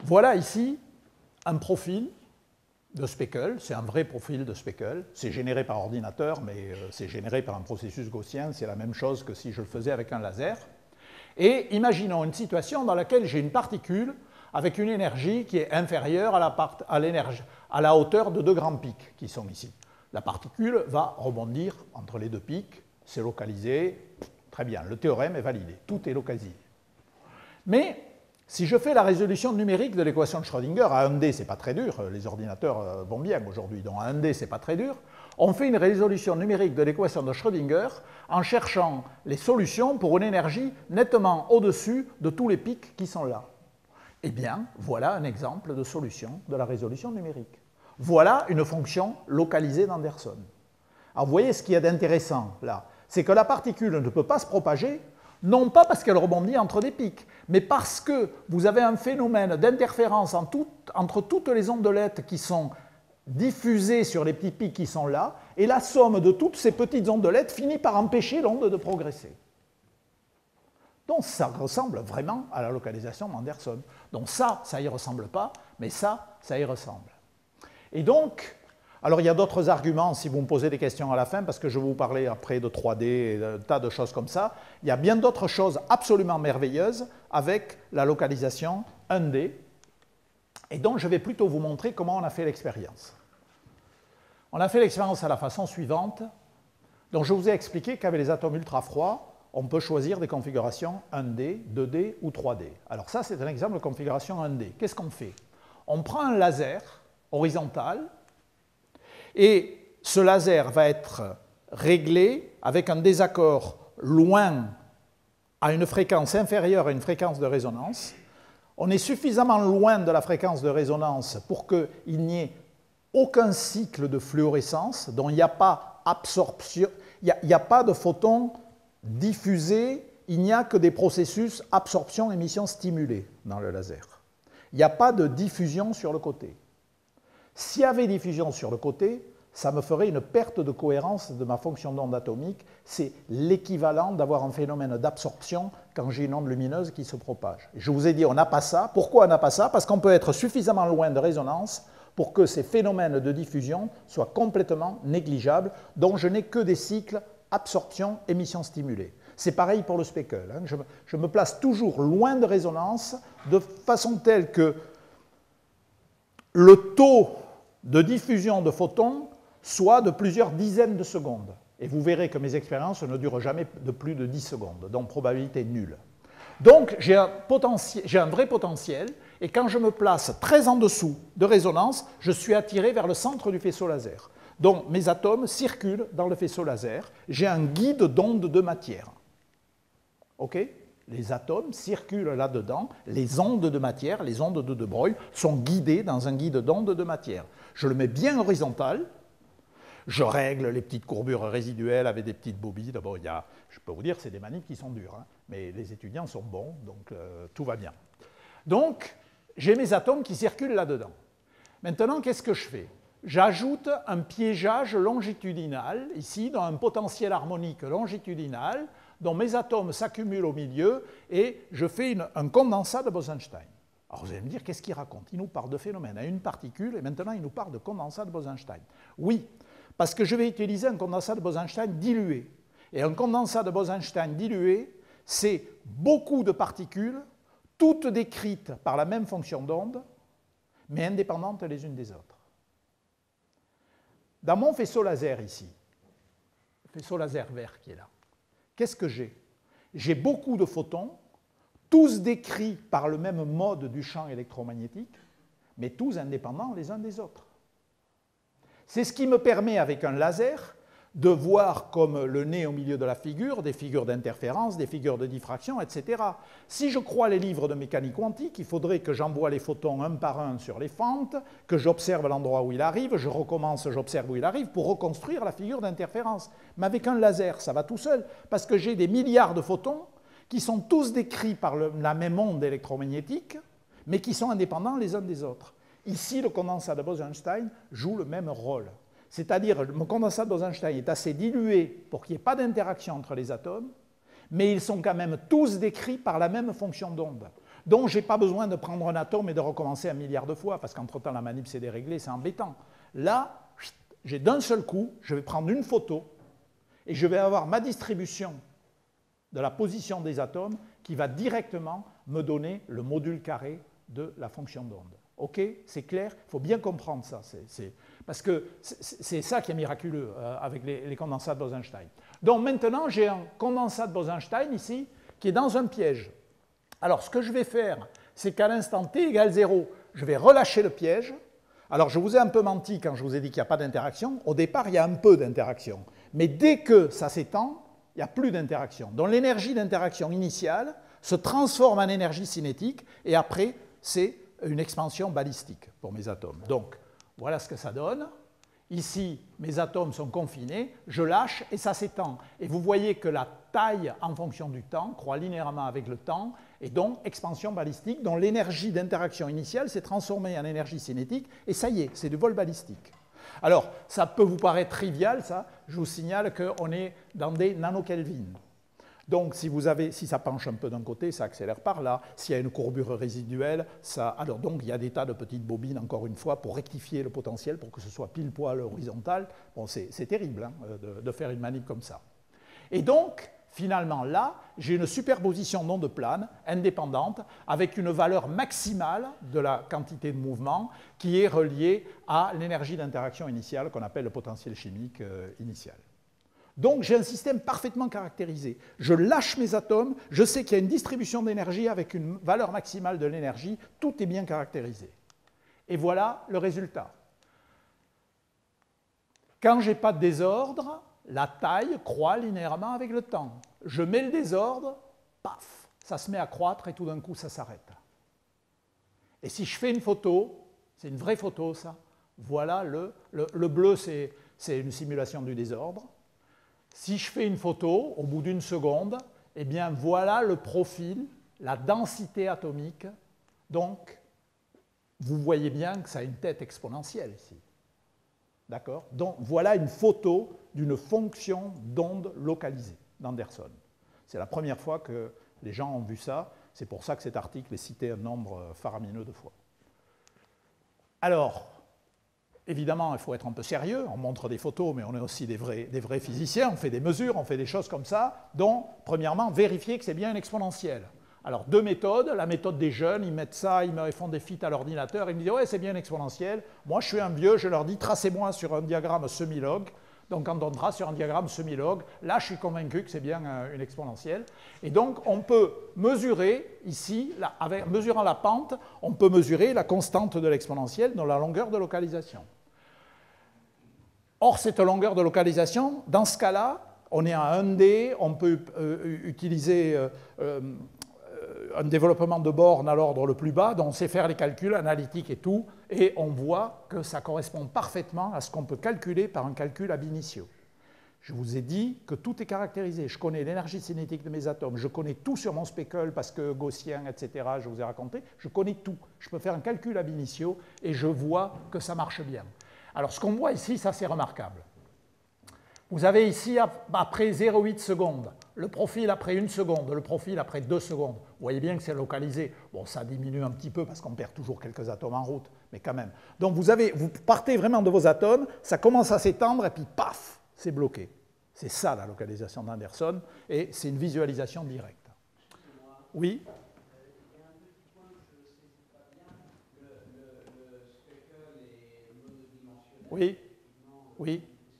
voilà ici un profil de Speckle, c'est un vrai profil de Speckle, c'est généré par ordinateur, mais c'est généré par un processus gaussien, c'est la même chose que si je le faisais avec un laser. Et imaginons une situation dans laquelle j'ai une particule avec une énergie qui est inférieure à la hauteur de deux grands pics qui sont ici. La particule va rebondir entre les deux pics, c'est localisé, très bien, le théorème est validé, tout est localisé. Mais si je fais la résolution numérique de l'équation de Schrödinger, à 1D, ce n'est pas très dur, les ordinateurs vont bien aujourd'hui, donc à 1D, ce n'est pas très dur, on fait une résolution numérique de l'équation de Schrödinger en cherchant les solutions pour une énergie nettement au-dessus de tous les pics qui sont là. Eh bien, voilà un exemple de solution de la résolution numérique. Voilà une fonction localisée d'Anderson. Alors, vous voyez ce qu'il y a d'intéressant là, c'est que la particule ne peut pas se propager, non pas parce qu'elle rebondit entre des pics, mais parce que vous avez un phénomène d'interférence entre toutes les ondelettes qui sont diffusées sur les petits pics qui sont là, et la somme de toutes ces petites ondelettes finit par empêcher l'onde de progresser. Donc ça ressemble vraiment à la localisation d'Anderson. Donc ça y ressemble pas, mais ça y ressemble. Et donc, alors il y a d'autres arguments si vous me posez des questions à la fin, parce que je vais vous parler après de 3D et d'un tas de choses comme ça. Il y a bien d'autres choses absolument merveilleuses avec la localisation 1D, et donc je vais plutôt vous montrer comment on a fait l'expérience. On a fait l'expérience à la façon suivante. Donc je vous ai expliqué qu'avec les atomes ultra froids, on peut choisir des configurations 1D, 2D ou 3D. Alors ça, c'est un exemple de configuration 1D. Qu'est-ce qu'on fait? On prend un laser horizontal, et ce laser va être réglé avec un désaccord loin à une fréquence inférieure à une fréquence de résonance. On est suffisamment loin de la fréquence de résonance pour qu'il n'y ait aucun cycle de fluorescence, dont il n'y a pas absorption, il n'y a pas de photons diffusés, il n'y a que des processus absorption-émission stimulés dans le laser. Il n'y a pas de diffusion sur le côté. S'il y avait diffusion sur le côté, ça me ferait une perte de cohérence de ma fonction d'onde atomique. C'est l'équivalent d'avoir un phénomène d'absorption quand j'ai une onde lumineuse qui se propage. Je vous ai dit, on n'a pas ça. Pourquoi on n'a pas ça? Parce qu'on peut être suffisamment loin de résonance pour que ces phénomènes de diffusion soient complètement négligeables, dont je n'ai que des cycles absorption, émission stimulée. C'est pareil pour le Speckle. Je me place toujours loin de résonance de façon telle que le taux de diffusion de photons soit de plusieurs dizaines de secondes. Et vous verrez que mes expériences ne durent jamais de plus de 10 secondes, donc probabilité nulle. Donc j'ai un vrai potentiel, et quand je me place très en dessous de résonance, je suis attiré vers le centre du faisceau laser. Donc mes atomes circulent dans le faisceau laser, j'ai un guide d'ondes de matière. OK ? Les atomes circulent là-dedans, les ondes de matière, les ondes de De Broglie, sont guidées dans un guide d'ondes de matière. Je le mets bien horizontal, je règle les petites courbures résiduelles avec des petites bobines. D'abord, je peux vous dire, c'est des manips qui sont dures, hein, mais les étudiants sont bons, donc tout va bien. Donc, j'ai mes atomes qui circulent là-dedans. Maintenant, qu'est-ce que je fais? J'ajoute un piégeage longitudinal, ici, dans un potentiel harmonique longitudinal, dont mes atomes s'accumulent au milieu, et je fais un condensat de Bose-Einstein. Alors vous allez me dire, qu'est-ce qu'il raconte? Il nous parle de phénomène à une particule, et maintenant il nous parle de condensat de Bose-Einstein. Oui, parce que je vais utiliser un condensat de Bose-Einstein dilué. Et un condensat de Bose-Einstein dilué, c'est beaucoup de particules, toutes décrites par la même fonction d'onde, mais indépendantes les unes des autres. Dans mon faisceau laser ici, le faisceau laser vert qui est là, qu'est-ce que j'ai? J'ai beaucoup de photons, tous décrits par le même mode du champ électromagnétique, mais tous indépendants les uns des autres. C'est ce qui me permet, avec un laser, de voir comme le nez au milieu de la figure, des figures d'interférence, des figures de diffraction, etc. Si je crois les livres de mécanique quantique, il faudrait que j'envoie les photons un par un sur les fentes, que j'observe l'endroit où il arrive, je recommence, j'observe où il arrive, pour reconstruire la figure d'interférence. Mais avec un laser, ça va tout seul, parce que j'ai des milliards de photons qui sont tous décrits par la même onde électromagnétique, mais qui sont indépendants les uns des autres. Ici, le condensat de Bose-Einstein joue le même rôle. C'est-à-dire, le condensat de Bose-Einstein est assez dilué pour qu'il n'y ait pas d'interaction entre les atomes, mais ils sont quand même tous décrits par la même fonction d'onde. Donc, je n'ai pas besoin de prendre un atome et de recommencer 1 milliard de fois, parce qu'entre-temps, la manip s'est déréglée, c'est embêtant. Là, j'ai d'un seul coup, je vais prendre une photo, et je vais avoir ma distribution de la position des atomes qui va directement me donner le module carré de la fonction d'onde. OK? C'est clair? Il faut bien comprendre ça. Parce que c'est ça qui est miraculeux avec les condensats de Bose-Einstein. Donc maintenant, j'ai un condensat de Bose-Einstein ici qui est dans un piège. Alors ce que je vais faire, c'est qu'à l'instant t égale 0, je vais relâcher le piège. Alors je vous ai un peu menti quand je vous ai dit qu'il n'y a pas d'interaction. Au départ, il y a un peu d'interaction. Mais dès que ça s'étend, il n'y a plus d'interaction. Donc l'énergie d'interaction initiale se transforme en énergie cinétique et après, c'est une expansion balistique pour mes atomes. Donc, voilà ce que ça donne. Ici, mes atomes sont confinés, je lâche et ça s'étend. Et vous voyez que la taille en fonction du temps croît linéairement avec le temps et donc expansion balistique dont l'énergie d'interaction initiale s'est transformée en énergie cinétique et ça y est, c'est du vol balistique. Alors, ça peut vous paraître trivial, ça. Je vous signale qu'on est dans des nanokelvins. Donc, si ça penche un peu d'un côté, ça accélère par là. S'il y a une courbure résiduelle, alors donc, il y a des tas de petites bobines, encore une fois, pour rectifier le potentiel, pour que ce soit pile poil horizontal. Bon, c'est terrible hein, de faire une manip comme ça. Et donc, finalement, là, j'ai une superposition d'ondes planes indépendante avec une valeur maximale de la quantité de mouvement qui est reliée à l'énergie d'interaction initiale qu'on appelle le potentiel chimique initial. Donc j'ai un système parfaitement caractérisé. Je lâche mes atomes, je sais qu'il y a une distribution d'énergie avec une valeur maximale de l'énergie, tout est bien caractérisé. Et voilà le résultat. Quand je n'ai pas de désordre, la taille croît linéairement avec le temps. Je mets le désordre, paf, ça se met à croître et tout d'un coup ça s'arrête. Et si je fais une photo, c'est une vraie photo ça, voilà le bleu c'est une simulation du désordre. Si je fais une photo, au bout d'une seconde, eh bien voilà le profil, la densité atomique. Donc, vous voyez bien que ça a une tête exponentielle ici. D'accord? Donc, voilà une photo d'une fonction d'onde localisée d'Anderson. C'est la première fois que les gens ont vu ça. C'est pour ça que cet article est cité un nombre faramineux de fois. Alors, évidemment, il faut être un peu sérieux, on montre des photos, mais on est aussi des vrais physiciens, on fait des mesures, on fait des choses comme ça, dont, premièrement, vérifier que c'est bien une exponentielle. Alors, deux méthodes, la méthode des jeunes, ils mettent ça, ils font des feats à l'ordinateur, ils me disent « ouais, c'est bien une exponentielle ». Moi, je suis un vieux, je leur dis « tracez-moi sur un diagramme semi-log ». Donc, quand on trace sur un diagramme semi-log, là, je suis convaincu que c'est bien une exponentielle. Et donc, on peut mesurer ici, en mesurant la pente, on peut mesurer la constante de l'exponentielle dans la longueur de localisation. Or, cette longueur de localisation, dans ce cas-là, on est à 1D, on peut utiliser un développement de bornes à l'ordre le plus bas, dont on sait faire les calculs analytiques et tout, et on voit que ça correspond parfaitement à ce qu'on peut calculer par un calcul ab initio. Je vous ai dit que tout est caractérisé. Je connais l'énergie cinétique de mes atomes, je connais tout sur mon speckle parce que gaussien, etc., je vous ai raconté, je connais tout. Je peux faire un calcul ab initio et je vois que ça marche bien. Alors, ce qu'on voit ici, ça c'est remarquable. Vous avez ici, après 0,8 secondes, le profil après 1 seconde, le profil après 2 secondes. Vous voyez bien que c'est localisé. Bon, ça diminue un petit peu parce qu'on perd toujours quelques atomes en route, mais quand même. Donc, vous partez vraiment de vos atomes, ça commence à s'étendre et puis paf, c'est bloqué. C'est ça la localisation d'Anderson et c'est une visualisation directe. Oui. Oui, oui.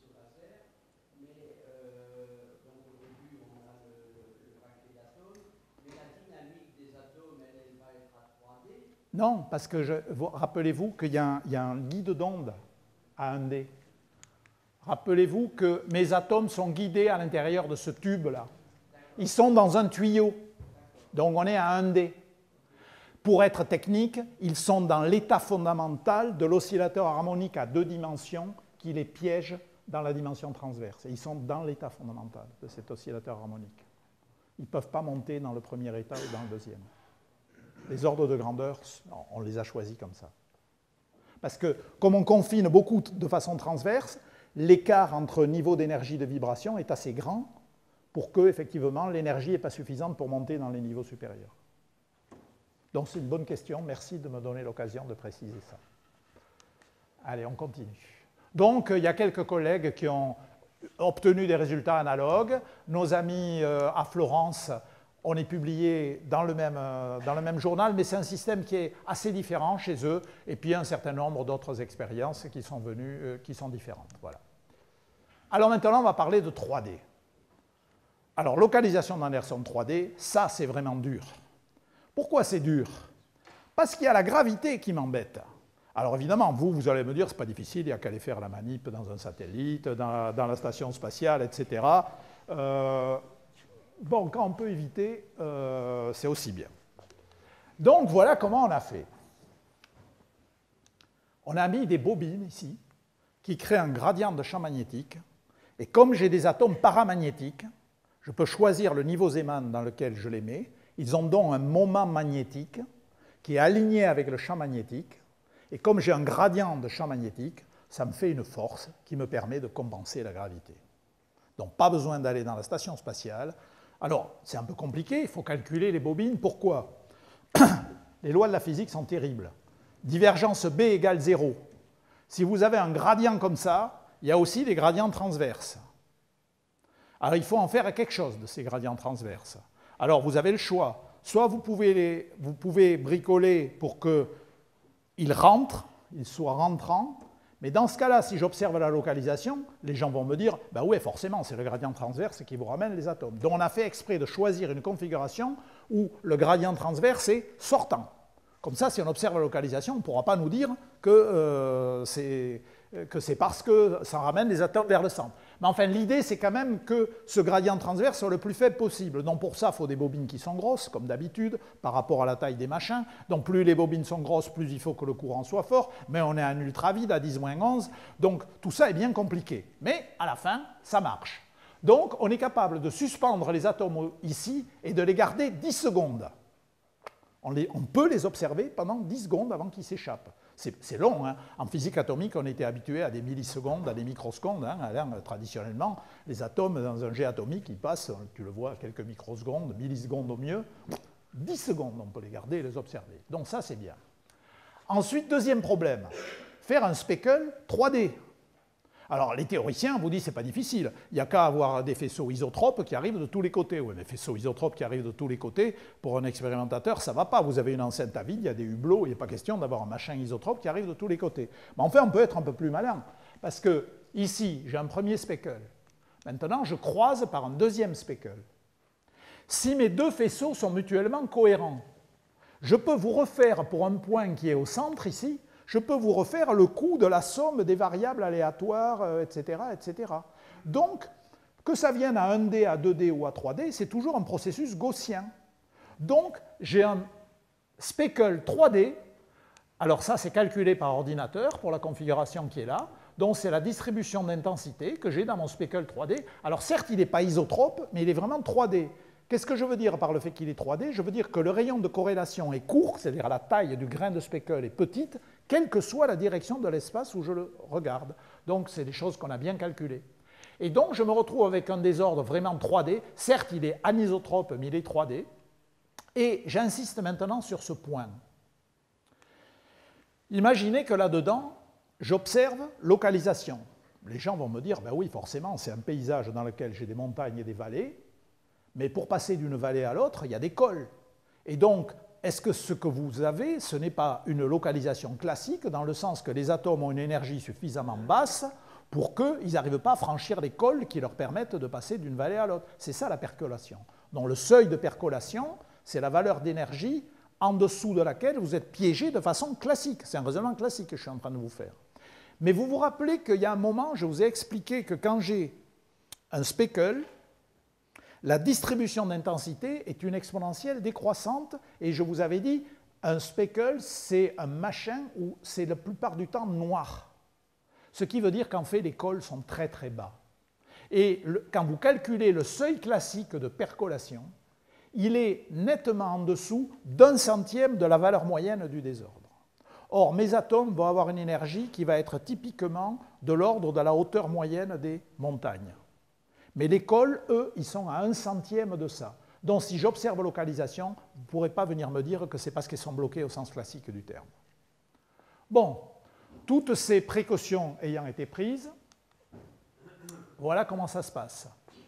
Non, parce que rappelez-vous qu'il y a un guide d'onde à 1D. Rappelez-vous que mes atomes sont guidés à l'intérieur de ce tube-là. Ils sont dans un tuyau, donc on est à 1D. Pour être technique, ils sont dans l'état fondamental de l'oscillateur harmonique à 2 dimensions qui les piège dans la dimension transverse. Et ils sont dans l'état fondamental de cet oscillateur harmonique. Ils ne peuvent pas monter dans le premier état ou dans le deuxième. Les ordres de grandeur, on les a choisis comme ça. Parce que comme on confine beaucoup de façon transverse, l'écart entre niveau d'énergie de vibration est assez grand pour que, effectivement, l'énergie n'est pas suffisante pour monter dans les niveaux supérieurs. Donc c'est une bonne question, merci de me donner l'occasion de préciser ça. Allez, on continue. Donc il y a quelques collègues qui ont obtenu des résultats analogues. Nos amis à Florence, on est publié dans le même journal, mais c'est un système qui est assez différent chez eux, et puis un certain nombre d'autres expériences qui sont venues, qui sont différentes. Voilà. Alors maintenant, on va parler de 3D. Alors, localisation d'Anderson 3D, ça, c'est vraiment dur. Pourquoi c'est dur? Parce qu'il y a la gravité qui m'embête. Alors évidemment, vous allez me dire, c'est pas difficile, il n'y a qu'à aller faire la manip dans un satellite, dans la station spatiale, etc. Bon, quand on peut éviter, c'est aussi bien. Donc voilà comment on a fait. On a mis des bobines ici, qui créent un gradient de champ magnétique, et comme j'ai des atomes paramagnétiques, je peux choisir le niveau Zeeman dans lequel je les mets. Ils ont donc un moment magnétique qui est aligné avec le champ magnétique, et comme j'ai un gradient de champ magnétique, ça me fait une force qui me permet de compenser la gravité. Donc pas besoin d'aller dans la station spatiale. Alors, c'est un peu compliqué, il faut calculer les bobines. Pourquoi? Les lois de la physique sont terribles. Divergence B égale 0. Si vous avez un gradient comme ça, il y a aussi des gradients transverses. Alors, il faut en faire quelque chose de ces gradients transverses. Alors, vous avez le choix. Soit vous pouvez bricoler pour qu'ils rentrent, ils soient rentrants, mais dans ce cas-là, si j'observe la localisation, les gens vont me dire, ben oui, forcément, c'est le gradient transverse qui vous ramène les atomes. Donc on a fait exprès de choisir une configuration où le gradient transverse est sortant. Comme ça, si on observe la localisation, on ne pourra pas nous dire que c'est parce que ça ramène les atomes vers le centre. Mais enfin, l'idée, c'est quand même que ce gradient transverse soit le plus faible possible. Donc pour ça, il faut des bobines qui sont grosses, comme d'habitude, par rapport à la taille des machins. Donc plus les bobines sont grosses, plus il faut que le courant soit fort. Mais on est à un ultravide, à 10-11. Donc tout ça est bien compliqué. Mais à la fin, ça marche. Donc on est capable de suspendre les atomes ici et de les garder 10 secondes. On peut les observer pendant 10 secondes avant qu'ils s'échappent. C'est long, hein. En physique atomique, on était habitué à des millisecondes, à des microsecondes. Hein. Alors, traditionnellement, les atomes dans un jet atomique, ils passent, tu le vois, à quelques microsecondes, millisecondes au mieux. 10 secondes, on peut les garder et les observer. Donc ça, c'est bien. Ensuite, deuxième problème, faire un speckle 3D. Alors, les théoriciens vous disent que ce n'est pas difficile. Il n'y a qu'à avoir des faisceaux isotropes qui arrivent de tous les côtés. Oui, des faisceaux isotropes qui arrivent de tous les côtés, pour un expérimentateur, ça ne va pas. Vous avez une enceinte à vide, il y a des hublots, il n'est pas question d'avoir un machin isotrope qui arrive de tous les côtés. Mais enfin, on peut être un peu plus malin. Parce que ici, j'ai un premier speckle. Maintenant, je croise par un deuxième speckle. Si mes deux faisceaux sont mutuellement cohérents, je peux vous refaire pour un point qui est au centre ici, je peux vous refaire le coût de la somme des variables aléatoires, etc., etc. Donc, que ça vienne à 1D, à 2D ou à 3D, c'est toujours un processus gaussien. Donc, j'ai un speckle 3D. Alors ça, c'est calculé par ordinateur pour la configuration qui est là. Donc, c'est la distribution d'intensité que j'ai dans mon speckle 3D. Alors, certes, il n'est pas isotrope, mais il est vraiment 3D. Qu'est-ce que je veux dire par le fait qu'il est 3D? Je veux dire que le rayon de corrélation est court, c'est-à-dire la taille du grain de speckle est petite, quelle que soit la direction de l'espace où je le regarde. Donc, c'est des choses qu'on a bien calculées. Et donc, je me retrouve avec un désordre vraiment 3D. Certes, il est anisotrope, mais il est 3D. Et j'insiste maintenant sur ce point. Imaginez que là-dedans, j'observe localisation. Les gens vont me dire, ben oui, forcément, c'est un paysage dans lequel j'ai des montagnes et des vallées, mais pour passer d'une vallée à l'autre, il y a des cols. Et donc, est-ce que ce que vous avez, ce n'est pas une localisation classique, dans le sens que les atomes ont une énergie suffisamment basse pour qu'ils n'arrivent pas à franchir les cols qui leur permettent de passer d'une vallée à l'autre? C'est ça la percolation. Donc le seuil de percolation, c'est la valeur d'énergie en dessous de laquelle vous êtes piégé de façon classique. C'est un raisonnement classique que je suis en train de vous faire. Mais vous vous rappelez qu'il y a un moment, je vous ai expliqué que quand j'ai un speckle, la distribution d'intensité est une exponentielle décroissante, et je vous avais dit, un speckle, c'est un machin où c'est la plupart du temps noir. Ce qui veut dire qu'en fait, les cols sont très très bas. Et quand vous calculez le seuil classique de percolation, il est nettement en dessous d'un centième de la valeur moyenne du désordre. Or, mes atomes vont avoir une énergie qui va être typiquement de l'ordre de la hauteur moyenne des montagnes. Mais les cols, eux, ils sont à un centième de ça. Donc si j'observe localisation, vous ne pourrez pas venir me dire que c'est parce qu'elles sont bloquées au sens classique du terme. Bon, toutes ces précautions ayant été prises, voilà comment ça se passe.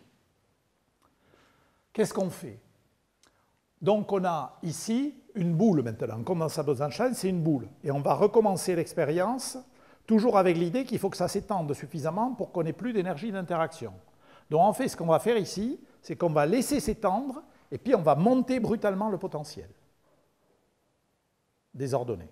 Qu'est-ce qu'on fait? Donc on a ici une boule maintenant. Comme dans Bose-Einstein, c'est une boule. Et on va recommencer l'expérience, toujours avec l'idée qu'il faut que ça s'étende suffisamment pour qu'on n'ait plus d'énergie d'interaction. Donc en fait, ce qu'on va faire ici, c'est qu'on va laisser s'étendre, et puis on va monter brutalement le potentiel. Désordonné.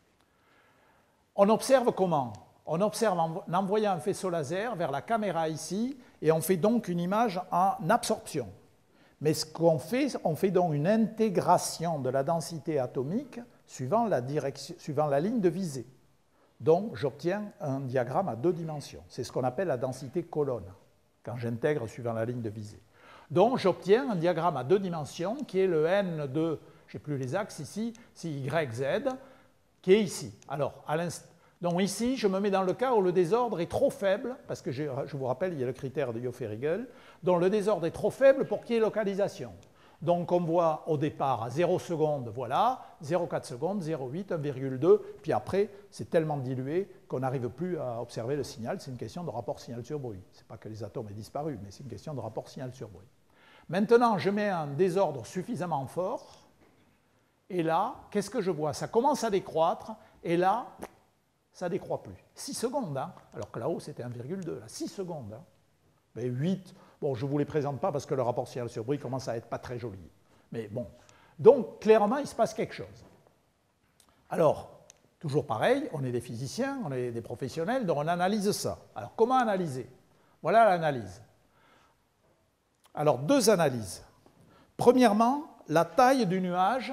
On observe comment? On observe en envoyant un faisceau laser vers la caméra ici, et on fait donc une image en absorption. Mais ce qu'on fait, on fait donc une intégration de la densité atomique suivant la ligne de visée. Donc j'obtiens un diagramme à 2 dimensions. C'est ce qu'on appelle la densité colonne, quand j'intègre suivant la ligne de visée. Donc j'obtiens un diagramme à 2 dimensions qui est le n de, je n'ai plus les axes ici, c'est y, z, qui est ici. Alors, donc ici, je me mets dans le cas où le désordre est trop faible, parce que je vous rappelle, il y a le critère de Joffe-Rigel, dont le désordre est trop faible pour qu'il y ait localisation. Donc on voit au départ à 0 secondes, voilà, 0,4 secondes, 0,8, 1,2, puis après, c'est tellement dilué qu'on n'arrive plus à observer le signal. C'est une question de rapport signal sur bruit. Ce n'est pas que les atomes aient disparu, mais c'est une question de rapport signal sur bruit. Maintenant, je mets un désordre suffisamment fort, et là, qu'est-ce que je vois? Ça commence à décroître, et là, ça ne décroît plus. 6 secondes, hein, alors que là-haut, c'était 1,2, 6 secondes. Hein. Mais 8, bon, je ne vous les présente pas parce que le rapport signal sur bruit commence à être pas très joli. Mais bon, donc clairement, il se passe quelque chose. Alors, toujours pareil, on est des physiciens, on est des professionnels, donc on analyse ça. Alors, comment analyser? Voilà l'analyse. Alors, 2 analyses. Premièrement, la taille du nuage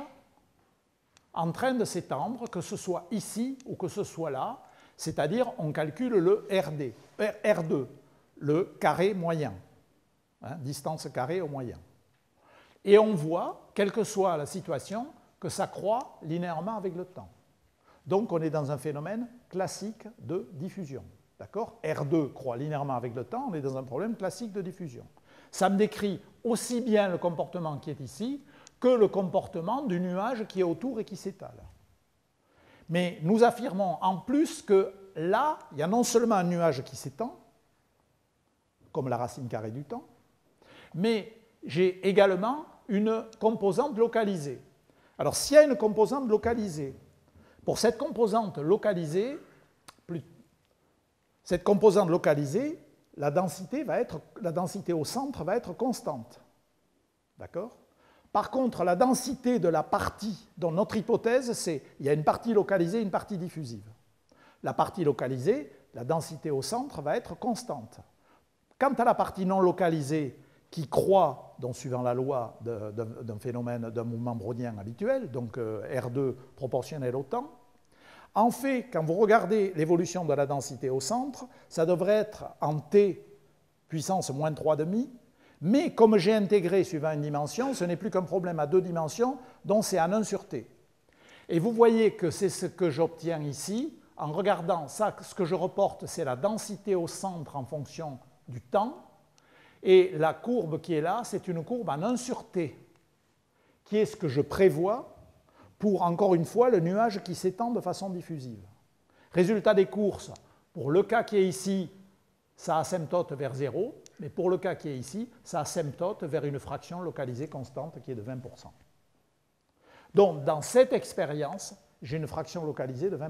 en train de s'étendre, que ce soit ici ou que ce soit là, c'est-à-dire on calcule le R2, le carré moyen, hein, distance carrée au moyen. Et on voit, quelle que soit la situation, que ça croît linéairement avec le temps. Donc on est dans un phénomène classique de diffusion. D'accord? R2 croît linéairement avec le temps, on est dans un problème classique de diffusion. Ça me décrit aussi bien le comportement qui est ici que le comportement du nuage qui est autour et qui s'étale. Mais nous affirmons en plus que là, il y a non seulement un nuage qui s'étend, comme la racine carrée du temps, mais j'ai également une composante localisée. Alors s'il y a une composante localisée, pour cette composante localisée, la densité au centre va être constante. D'accord? Par contre, la densité de la partie dont notre hypothèse, c'est il y a une partie localisée et une partie diffusive. La partie localisée, la densité au centre va être constante. Quant à la partie non localisée qui croît, donc suivant la loi d'un phénomène, d'un mouvement brownien habituel, donc R2 proportionnel au temps, en fait, quand vous regardez l'évolution de la densité au centre, ça devrait être en T puissance moins 3,5, mais comme j'ai intégré suivant une dimension, ce n'est plus qu'un problème à 2 dimensions, donc c'est en 1 sur T. Et vous voyez que c'est ce que j'obtiens ici. En regardant ça, ce que je reporte, c'est la densité au centre en fonction du temps. Et la courbe qui est là, c'est une courbe en 1 sur T, qui est ce que je prévois pour, encore une fois, le nuage qui s'étend de façon diffusive. Résultat des courses, pour le cas qui est ici, ça asymptote vers 0, mais pour le cas qui est ici, ça asymptote vers une fraction localisée constante qui est de 20%. Donc, dans cette expérience, j'ai une fraction localisée de 20%.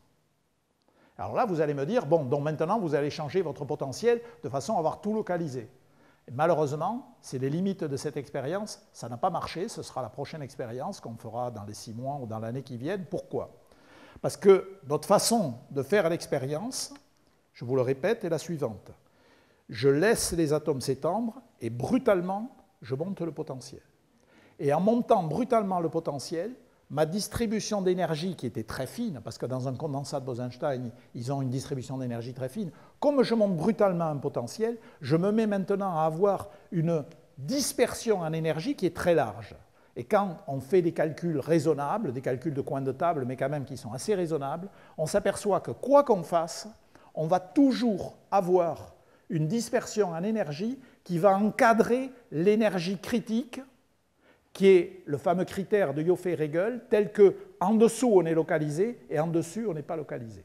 Alors là, vous allez me dire, bon, donc maintenant, vous allez changer votre potentiel de façon à avoir tout localisé. Et malheureusement, c'est les limites de cette expérience, ça n'a pas marché, ce sera la prochaine expérience qu'on fera dans les 6 mois ou dans l'année qui vient. Pourquoi? Parce que notre façon de faire l'expérience, je vous le répète, est la suivante. Je laisse les atomes s'étendre et brutalement, je monte le potentiel. Et en montant brutalement le potentiel, ma distribution d'énergie qui était très fine, parce que dans un condensat de Bose-Einstein, ils ont une distribution d'énergie très fine, comme je monte brutalement un potentiel, je me mets maintenant à avoir une dispersion en énergie qui est très large. Et quand on fait des calculs raisonnables, des calculs de coin de table, mais quand même qui sont assez raisonnables, on s'aperçoit que quoi qu'on fasse, on va toujours avoir une dispersion en énergie qui va encadrer l'énergie critique qui est le fameux critère de Joffé-Regel, tel que en dessous on est localisé et en dessus on n'est pas localisé.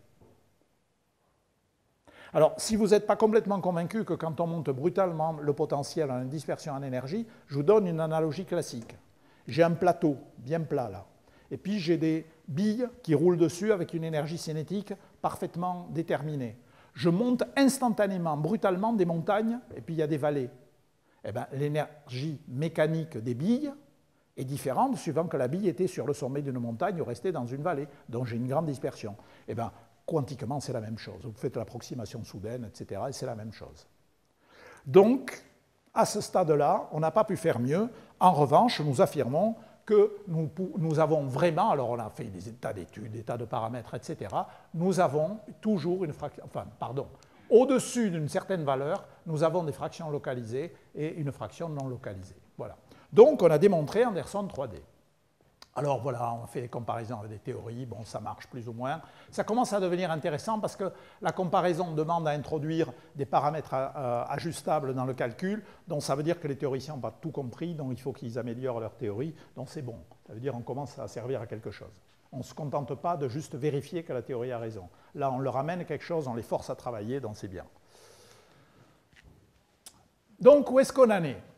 Alors, si vous n'êtes pas complètement convaincu que quand on monte brutalement le potentiel en une dispersion en énergie, je vous donne une analogie classique. J'ai un plateau bien plat là, et puis j'ai des billes qui roulent dessus avec une énergie cinétique parfaitement déterminée. Je monte instantanément, brutalement des montagnes, et puis il y a des vallées. Eh bien, l'énergie mécanique des billes est différente suivant que la bille était sur le sommet d'une montagne ou restait dans une vallée, dont j'ai une grande dispersion. Eh bien, quantiquement, c'est la même chose. Vous faites l'approximation soudaine, etc., et c'est la même chose. Donc, à ce stade-là, on n'a pas pu faire mieux. En revanche, nous affirmons que nous avons vraiment, alors on a fait des tas d'études, des tas de paramètres, etc., nous avons toujours une fraction, au-dessus d'une certaine valeur, nous avons des fractions localisées et une fraction non localisée. Voilà. Donc, on a démontré Anderson 3D. Alors voilà, on fait des comparaisons avec des théories, bon, ça marche plus ou moins. Ça commence à devenir intéressant parce que la comparaison demande à introduire des paramètres ajustables dans le calcul, donc ça veut dire que les théoriciens n'ont pas tout compris, donc il faut qu'ils améliorent leur théorie, donc c'est bon. Ça veut dire qu'on commence à servir à quelque chose. On ne se contente pas de juste vérifier que la théorie a raison. Là, on leur amène quelque chose, on les force à travailler, donc c'est bien. Donc, où est-ce qu'on en est?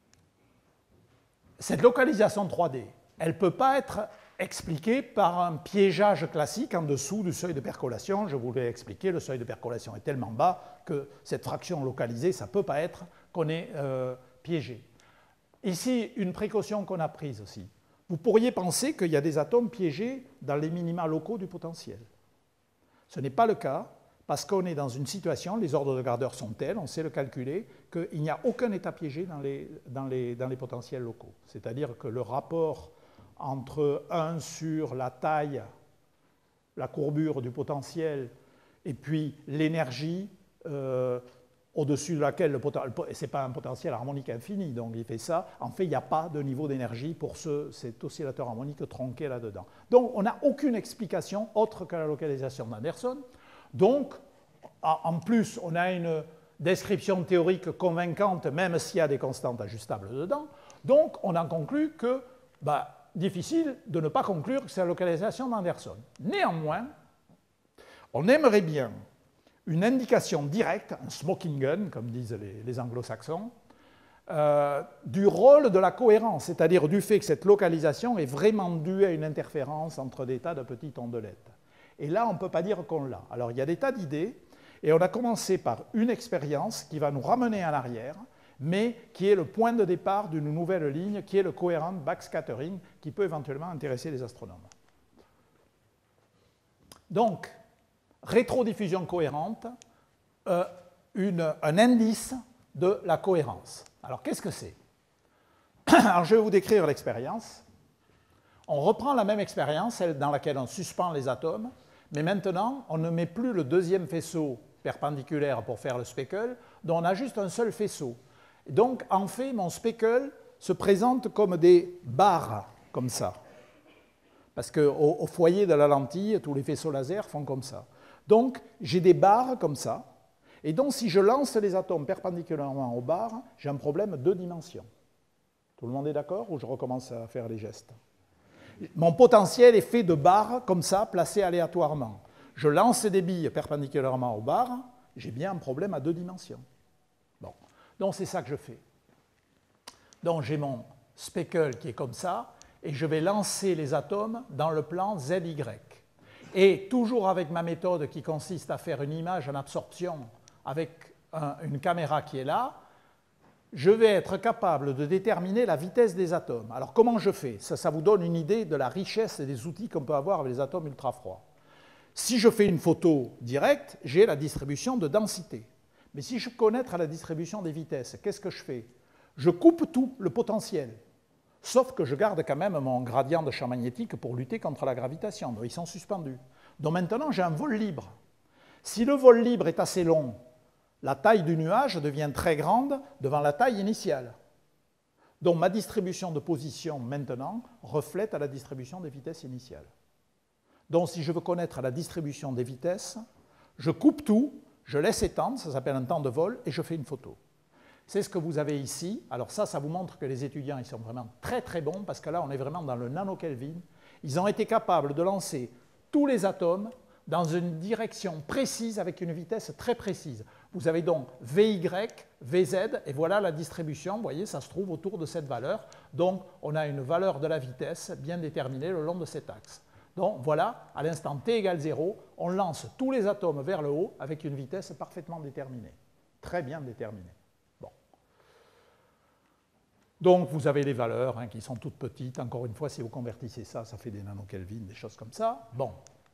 Cette localisation 3D, elle ne peut pas être expliquée par un piégeage classique en dessous du seuil de percolation. Je vous l'ai expliqué, le seuil de percolation est tellement bas que cette fraction localisée, ça ne peut pas être qu'on est piégé. Ici, une précaution qu'on a prise aussi. Vous pourriez penser qu'il y a des atomes piégés dans les minima locaux du potentiel. Ce n'est pas le cas, parce qu'on est dans une situation, les ordres de grandeur sont tels, on sait le calculer, qu'il n'y a aucun état piégé dans les potentiels locaux. C'est-à-dire que le rapport entre 1 sur la taille, la courbure du potentiel, et puis l'énergie au-dessus de laquelle le potentiel, ce n'est pas un potentiel harmonique infini, donc il fait ça, en fait il n'y a pas de niveau d'énergie pour cet oscillateur harmonique tronqué là-dedans. Donc on n'a aucune explication autre que la localisation d'Anderson. Donc en plus on a une description théorique convaincante même s'il y a des constantes ajustables dedans, donc on en conclut que difficile de ne pas conclure que c'est la localisation d'Anderson. Néanmoins, on aimerait bien une indication directe, un smoking gun, comme disent les anglo-saxons, du rôle de la cohérence, c'est-à-dire du fait que cette localisation est vraiment due à une interférence entre des tas de petites ondelettes. Et là, on ne peut pas dire qu'on l'a. Alors, il y a des tas d'idées, et on a commencé par une expérience qui va nous ramener en arrière, mais qui est le point de départ d'une nouvelle ligne, qui est le coherent backscattering, qui peut éventuellement intéresser les astronomes. Donc, rétrodiffusion cohérente, un indice de la cohérence. Alors, qu'est-ce que c'est? Alors, je vais vous décrire l'expérience. On reprend la même expérience, celle dans laquelle on suspend les atomes, mais maintenant, on ne met plus le deuxième faisceau perpendiculaire pour faire le speckle, dont on a juste un seul faisceau. Donc, en fait, mon speckle se présente comme des barres, comme ça. Parce qu'au foyer de la lentille, tous les faisceaux laser font comme ça. Donc, j'ai des barres comme ça. Et donc, si je lance les atomes perpendiculairement aux barres, j'ai un problème 2 dimensions. Tout le monde est d'accord ou je recommence à faire les gestes? Mon potentiel est fait de barres comme ça, placées aléatoirement. Je lance des billes perpendiculairement aux barres, j'ai bien un problème à 2 dimensions. Bon. Donc, c'est ça que je fais. Donc, j'ai mon speckle qui est comme ça, et je vais lancer les atomes dans le plan ZY. Et toujours avec ma méthode qui consiste à faire une image en absorption avec une caméra qui est là, je vais être capable de déterminer la vitesse des atomes. Alors, comment je fais? Ça vous donne une idée de la richesse des outils qu'on peut avoir avec les atomes ultra froids. Si je fais une photo directe, j'ai la distribution de densité. Mais si je veux connaître la distribution des vitesses, qu'est-ce que je fais? Je coupe tout le potentiel, sauf que je garde quand même mon gradient de champ magnétique pour lutter contre la gravitation. Donc, ils sont suspendus. Donc maintenant, j'ai un vol libre. Si le vol libre est assez long, la taille du nuage devient très grande devant la taille initiale. Donc ma distribution de position maintenant reflète la distribution des vitesses initiales. Donc si je veux connaître la distribution des vitesses, je coupe tout, je laisse étendre, ça s'appelle un temps de vol, et je fais une photo. c'est ce que vous avez ici. Alors ça vous montre que les étudiants ils sont vraiment très très bons, parce que là, on est vraiment dans le nano-Kelvin. Ils ont été capables de lancer tous les atomes dans une direction précise, avec une vitesse très précise. Vous avez donc Vy, Vz, et voilà la distribution. Vous voyez, ça se trouve autour de cette valeur. Donc, on a une valeur de la vitesse bien déterminée le long de cet axe. Donc, voilà, à l'instant t égale 0, on lance tous les atomes vers le haut avec une vitesse parfaitement déterminée. Très bien déterminée. Bon. Donc, vous avez les valeurs qui sont toutes petites. Encore une fois, si vous convertissez ça, ça fait des nanokelvin, des choses comme ça. Bon.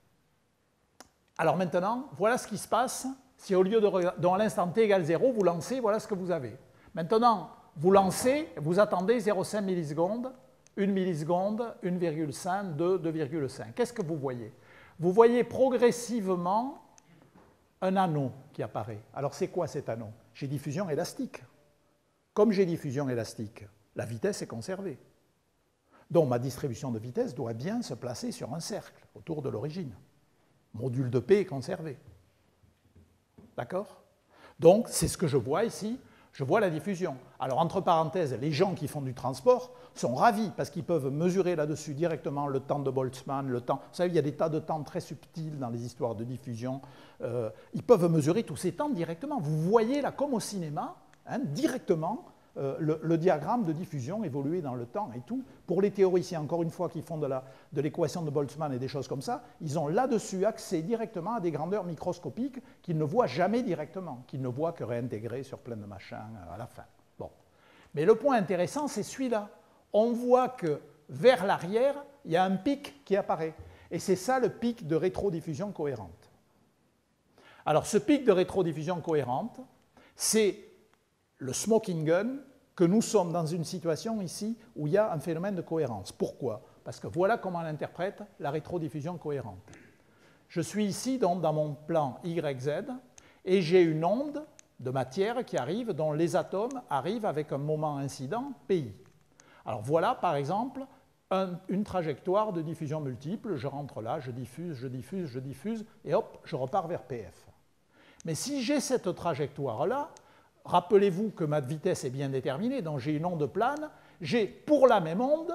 Alors maintenant, voilà ce qui se passe si au lieu de... Donc à l'instant t égale 0, vous lancez, voilà ce que vous avez. Maintenant, vous lancez, vous attendez 0,5 millisecondes, 1 milliseconde, 1,5, 2, 2,5. Qu'est-ce que vous voyez? Vous voyez progressivement un anneau qui apparaît. Alors c'est quoi cet anneau? J'ai diffusion élastique. Comme j'ai diffusion élastique, la vitesse est conservée. Donc ma distribution de vitesse doit bien se placer sur un cercle autour de l'origine. Module de P est conservé. D'accord? Donc, c'est ce que je vois ici. Je vois la diffusion. Alors, entre parenthèses, les gens qui font du transport sont ravis parce qu'ils peuvent mesurer là-dessus directement le temps de Boltzmann, le temps. Vous savez, il y a des tas de temps très subtils dans les histoires de diffusion. Ils peuvent mesurer tous ces temps directement. Vous voyez là, comme au cinéma, directement, le diagramme de diffusion évoluer dans le temps et tout. Pour les théoriciens, encore une fois, qui font de l'équation de Boltzmann et des choses comme ça, ils ont là-dessus accès directement à des grandeurs microscopiques qu'ils ne voient jamais directement, qu'ils ne voient que réintégrer sur plein de machins à la fin. Bon. Mais le point intéressant, c'est celui-là. On voit que vers l'arrière, il y a un pic qui apparaît. Et c'est ça le pic de rétrodiffusion cohérente. Alors ce pic de rétrodiffusion cohérente, c'est le smoking gun, que nous sommes dans une situation ici où il y a un phénomène de cohérence. Pourquoi? Parce que voilà comment on interprète la rétrodiffusion cohérente. Je suis ici donc dans mon plan YZ et j'ai une onde de matière qui arrive, dont les atomes arrivent avec un moment incident PI. Alors voilà par exemple une trajectoire de diffusion multiple. Je rentre là, je diffuse, je diffuse, je diffuse et hop, je repars vers PF. Mais si j'ai cette trajectoire-là, rappelez-vous que ma vitesse est bien déterminée, donc j'ai une onde plane, j'ai pour la même onde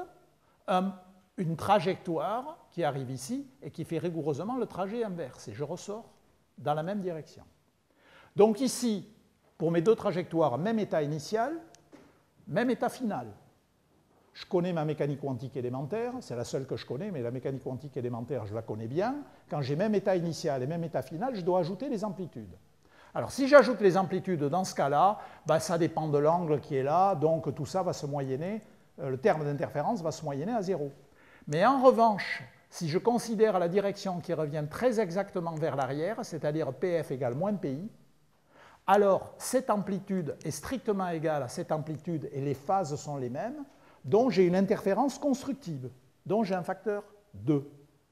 une trajectoire qui arrive ici et qui fait rigoureusement le trajet inverse, et je ressors dans la même direction. Donc ici, pour mes deux trajectoires, même état initial, même état final. Je connais ma mécanique quantique élémentaire, c'est la seule que je connais, mais la mécanique quantique élémentaire, je la connais bien. Quand j'ai même état initial et même état final, je dois ajouter les amplitudes. Alors, si j'ajoute les amplitudes dans ce cas-là, ben, ça dépend de l'angle qui est là, donc tout ça va se moyenner, le terme d'interférence va se moyenner à 0. Mais en revanche, si je considère la direction qui revient très exactement vers l'arrière, c'est-à-dire PF égale moins PI, alors cette amplitude est strictement égale à cette amplitude et les phases sont les mêmes, donc j'ai une interférence constructive, donc j'ai un facteur 2.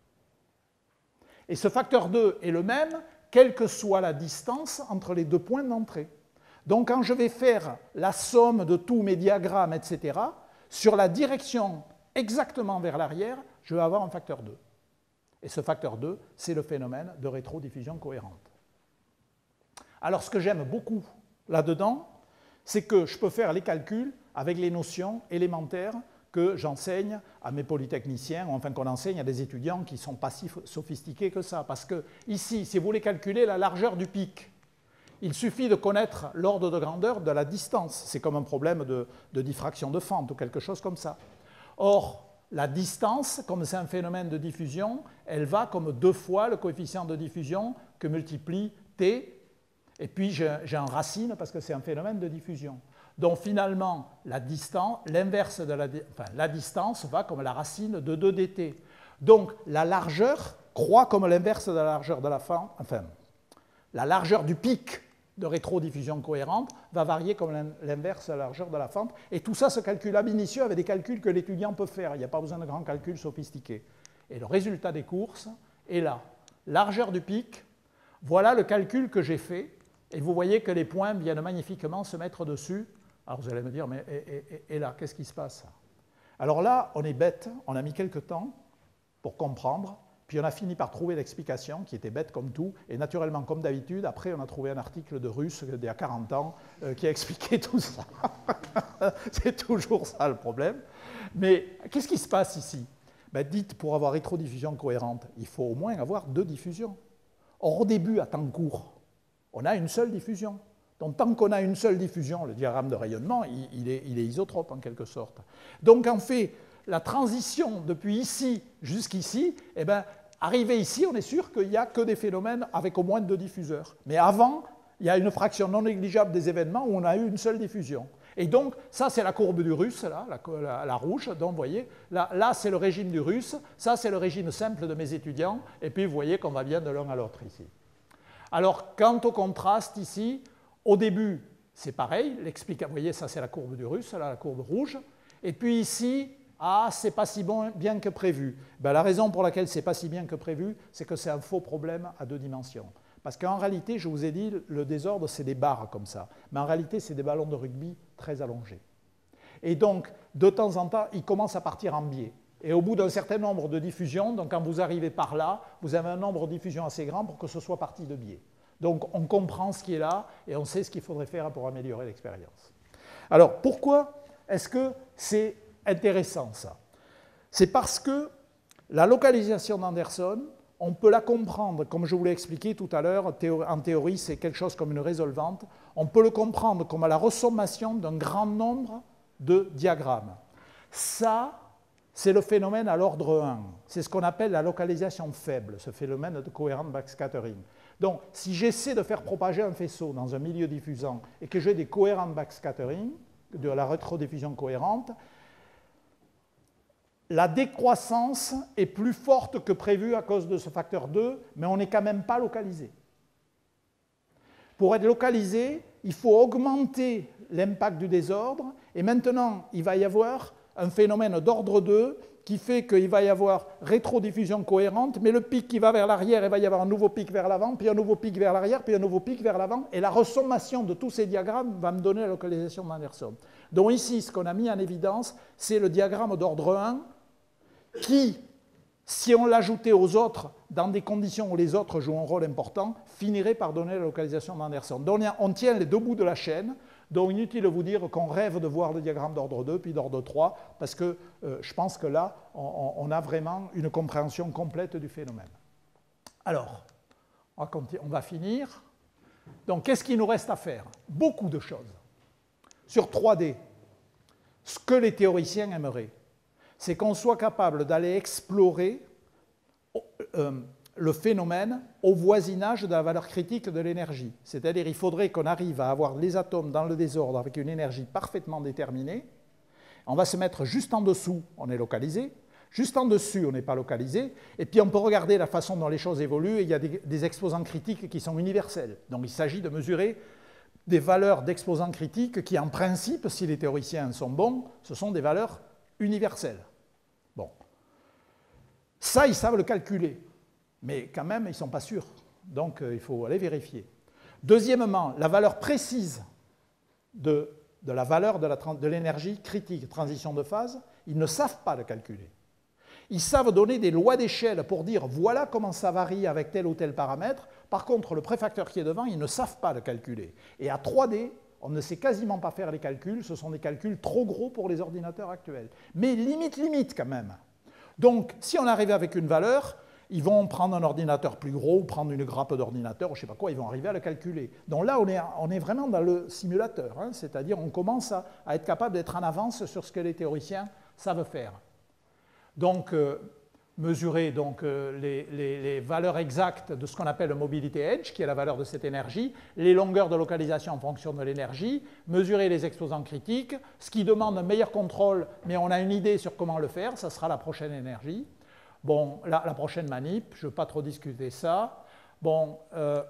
Et ce facteur 2 est le même quelle que soit la distance entre les deux points d'entrée. Donc quand je vais faire la somme de tous mes diagrammes, etc., sur la direction exactement vers l'arrière, je vais avoir un facteur 2. Et ce facteur 2, c'est le phénomène de rétrodiffusion cohérente. Alors ce que j'aime beaucoup là-dedans, c'est que je peux faire les calculs avec les notions élémentaires que j'enseigne à mes polytechniciens, ou enfin qu'on enseigne à des étudiants qui ne sont pas si sophistiqués que ça. Parce que ici, si vous voulez calculer la largeur du pic, il suffit de connaître l'ordre de grandeur de la distance. C'est comme un problème de diffraction de fente ou quelque chose comme ça. Or, la distance, comme c'est un phénomène de diffusion, elle va comme 2 fois le coefficient de diffusion que multiplie t, et puis j'ai un racine parce que c'est un phénomène de diffusion. Donc finalement, la distance, l'inverse de la distance va comme la racine de 2 dt. Donc la largeur croît comme l'inverse de la largeur de la fente, enfin, la largeur du pic de rétrodiffusion cohérente va varier comme l'inverse de la largeur de la fente. Et tout ça se calcule ab initio avec des calculs que l'étudiant peut faire. Il n'y a pas besoin de grands calculs sophistiqués. Et le résultat des courses est là. Largeur du pic, voilà le calcul que j'ai fait. Et vous voyez que les points viennent magnifiquement se mettre dessus. Alors vous allez me dire, mais et là, qu'est-ce qui se passe? Alors là, on est bête, on a mis quelques temps pour comprendre Puis on a fini par trouver l'explication qui était bête comme tout, et naturellement, comme d'habitude, après on a trouvé un article de Russe d'il y a 40 ans qui a expliqué tout ça. C'est toujours ça le problème. Mais qu'est-ce qui se passe ici? Ben, dites, pour avoir rétrodiffusion cohérente, il faut au moins avoir 2 diffusions. Or, au début, à temps court, on a une seule diffusion. Donc, tant qu'on a une seule diffusion, le diagramme de rayonnement, il est isotrope en quelque sorte. Donc, en fait, la transition depuis ici jusqu'ici, eh ben, arrivé ici, on est sûr qu'il n'y a que des phénomènes avec au moins 2 diffuseurs. Mais avant, il y a une fraction non négligeable des événements où on a eu une seule diffusion. Et donc, ça, c'est la courbe du russe, là, la rouge. Donc, vous voyez, là c'est le régime du russe. Ça, c'est le régime simple de mes étudiants. Et puis, vous voyez qu'on va bien de l'un à l'autre ici. Alors, quant au contraste ici, au début, c'est pareil. Vous voyez, ça, c'est la courbe du russe, là, la courbe rouge. Et puis ici, ah, c'est pas si bien que prévu. Ben, la raison pour laquelle c'est pas si bien que prévu, c'est que c'est un faux problème à 2 dimensions. Parce qu'en réalité, je vous ai dit, le désordre, c'est des barres comme ça. Mais en réalité, c'est des ballons de rugby très allongés. Et donc, de temps en temps, ils commencent à partir en biais. Et au bout d'un certain nombre de diffusions, donc quand vous arrivez par là, vous avez un nombre de diffusions assez grand pour que ce soit parti de biais. Donc, on comprend ce qui est là et on sait ce qu'il faudrait faire pour améliorer l'expérience. Alors, pourquoi est-ce que c'est intéressant, ça? C'est parce que la localisation d'Anderson, on peut la comprendre, comme je vous l'ai expliqué tout à l'heure, en théorie, c'est quelque chose comme une résolvante. On peut le comprendre comme la ressommation d'un grand nombre de diagrammes. Ça, c'est le phénomène à l'ordre 1. C'est ce qu'on appelle la localisation faible, ce phénomène de coherent backscattering. Donc, si j'essaie de faire propager un faisceau dans un milieu diffusant et que j'ai des coherent backscattering, de la rétrodiffusion cohérente, la décroissance est plus forte que prévu à cause de ce facteur 2, mais on n'est quand même pas localisé. Pour être localisé, il faut augmenter l'impact du désordre, et maintenant, il va y avoir un phénomène d'ordre 2 qui fait qu'il va y avoir rétrodiffusion cohérente, mais le pic qui va vers l'arrière, il va y avoir un nouveau pic vers l'avant, puis un nouveau pic vers l'arrière, puis un nouveau pic vers l'avant, et la ressommation de tous ces diagrammes va me donner la localisation d'Anderson. Donc ici, ce qu'on a mis en évidence, c'est le diagramme d'ordre 1, qui, si on l'ajoutait aux autres, dans des conditions où les autres jouent un rôle important, finirait par donner la localisation d'Anderson. Donc on tient les 2 bouts de la chaîne, donc inutile de vous dire qu'on rêve de voir le diagramme d'ordre 2 puis d'ordre 3, parce que je pense que là, on a vraiment une compréhension complète du phénomène. Alors, on va finir. Donc qu'est-ce qu'il nous reste à faire? Beaucoup de choses. Sur 3D, ce que les théoriciens aimeraient, c'est qu'on soit capable d'aller explorer le phénomène au voisinage de la valeur critique de l'énergie. C'est-à-dire qu'il faudrait qu'on arrive à avoir les atomes dans le désordre avec une énergie parfaitement déterminée. On va se mettre juste en dessous, on est localisé. Juste en dessus, on n'est pas localisé. Et puis on peut regarder la façon dont les choses évoluent. Et il y a des exposants critiques qui sont universels. Donc il s'agit de mesurer des valeurs d'exposants critiques qui, en principe, si les théoriciens sont bons, ce sont des valeurs universelles. Bon. Ça, ils savent le calculer. Mais quand même, ils ne sont pas sûrs. Donc, il faut aller vérifier. Deuxièmement, la valeur précise de la valeur de l'énergie critique, transition de phase, ils ne savent pas le calculer. Ils savent donner des lois d'échelle pour dire voilà comment ça varie avec tel ou tel paramètre. Par contre, le préfacteur qui est devant, ils ne savent pas le calculer. Et à 3D, on ne sait quasiment pas faire les calculs. Ce sont des calculs trop gros pour les ordinateurs actuels. Mais limite quand même. Donc, si on arrive avec une valeur, ils vont prendre un ordinateur plus gros, ou prendre une grappe d'ordinateur, ou je ne sais pas quoi, ils vont arriver à le calculer. Donc là, on est vraiment dans le simulateur, hein, c'est-à-dire on commence à être capable d'être en avance sur ce que les théoriciens savent faire. Donc, mesurer donc, les valeurs exactes de ce qu'on appelle le mobility edge, qui est la valeur de cette énergie, les longueurs de localisation en fonction de l'énergie, mesurer les exposants critiques, ce qui demande un meilleur contrôle, mais on a une idée sur comment le faire, ça sera la prochaine énergie. Bon, la prochaine manip, je ne veux pas trop discuter ça. Bon,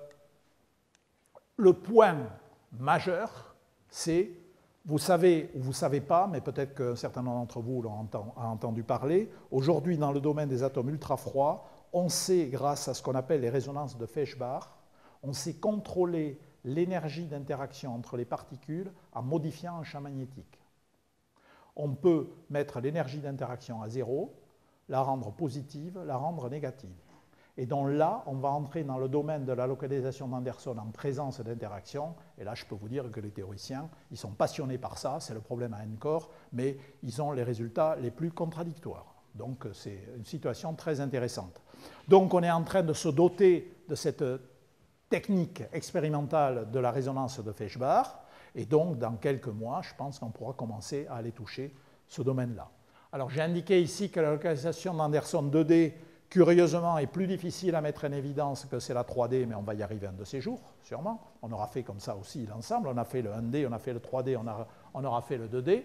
le point majeur, c'est, vous savez ou vous ne savez pas, mais peut-être qu'un certain nombre d'entre vous l'ont entendu parler, aujourd'hui dans le domaine des atomes ultra-froids, on sait, grâce à ce qu'on appelle les résonances de Feshbach, on sait contrôler l'énergie d'interaction entre les particules en modifiant un champ magnétique. On peut mettre l'énergie d'interaction à 0, la rendre positive, la rendre négative. Et donc là, on va entrer dans le domaine de la localisation d'Anderson en présence d'interaction. Et là, je peux vous dire que les théoriciens, ils sont passionnés par ça, c'est le problème à n-corps, mais ils ont les résultats les plus contradictoires. Donc c'est une situation très intéressante. Donc on est en train de se doter de cette technique expérimentale de la résonance de Feshbach. Et donc, dans quelques mois, je pense qu'on pourra commencer à aller toucher ce domaine-là. Alors j'ai indiqué ici que la localisation d'Anderson 2D, curieusement, est plus difficile à mettre en évidence que c'est la 3D, mais on va y arriver un de ces jours, sûrement. On aura fait comme ça aussi l'ensemble. On a fait le 1D, on a fait le 3D, on aura fait le 2D.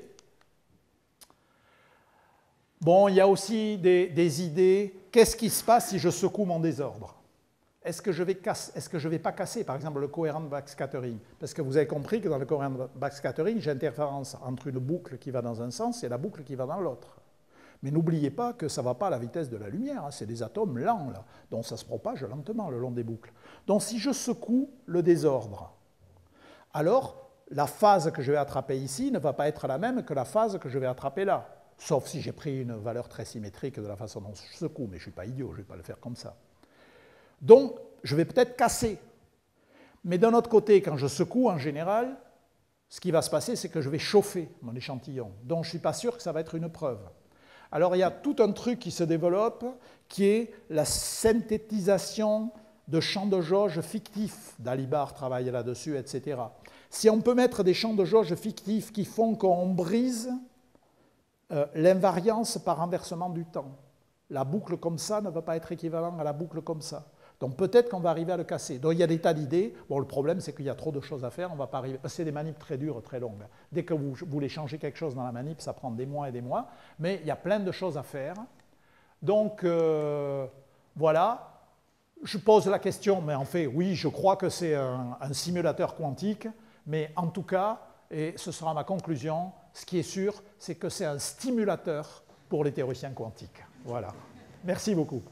Bon, il y a aussi des idées. Qu'est-ce qui se passe si je secoue mon désordre? Est-ce que je ne vais pas casser, par exemple, le coherent backscattering? Parce que vous avez compris que dans le coherent backscattering, j'ai interférence entre une boucle qui va dans un sens et la boucle qui va dans l'autre. Mais n'oubliez pas que ça ne va pas à la vitesse de la lumière, hein, c'est des atomes lents, là, donc ça se propage lentement le long des boucles. Donc si je secoue le désordre, alors la phase que je vais attraper ici ne va pas être la même que la phase que je vais attraper là, sauf si j'ai pris une valeur très symétrique de la façon dont je secoue, mais je ne suis pas idiot, je ne vais pas le faire comme ça. Donc je vais peut-être casser. Mais d'un autre côté, quand je secoue en général, ce qui va se passer, c'est que je vais chauffer mon échantillon, donc je ne suis pas sûr que ça va être une preuve. Alors il y a tout un truc qui se développe, qui est la synthétisation de champs de jauge fictifs. Dalibard travaille là-dessus, etc. Si on peut mettre des champs de jauge fictifs qui font qu'on brise l'invariance par renversement du temps, la boucle comme ça ne va pas être équivalente à la boucle comme ça. Donc peut-être qu'on va arriver à le casser. Donc il y a des tas d'idées. Bon, le problème, c'est qu'il y a trop de choses à faire. On va pas arriver. C'est des manips très dures, très longues. Dès que vous voulez changer quelque chose dans la manip, ça prend des mois et des mois. Mais il y a plein de choses à faire. Donc voilà. Je pose la question, mais en fait, oui, je crois que c'est un simulateur quantique. Mais en tout cas, et ce sera ma conclusion, ce qui est sûr, c'est que c'est un stimulateur pour les théoriciens quantiques. Voilà. Merci beaucoup.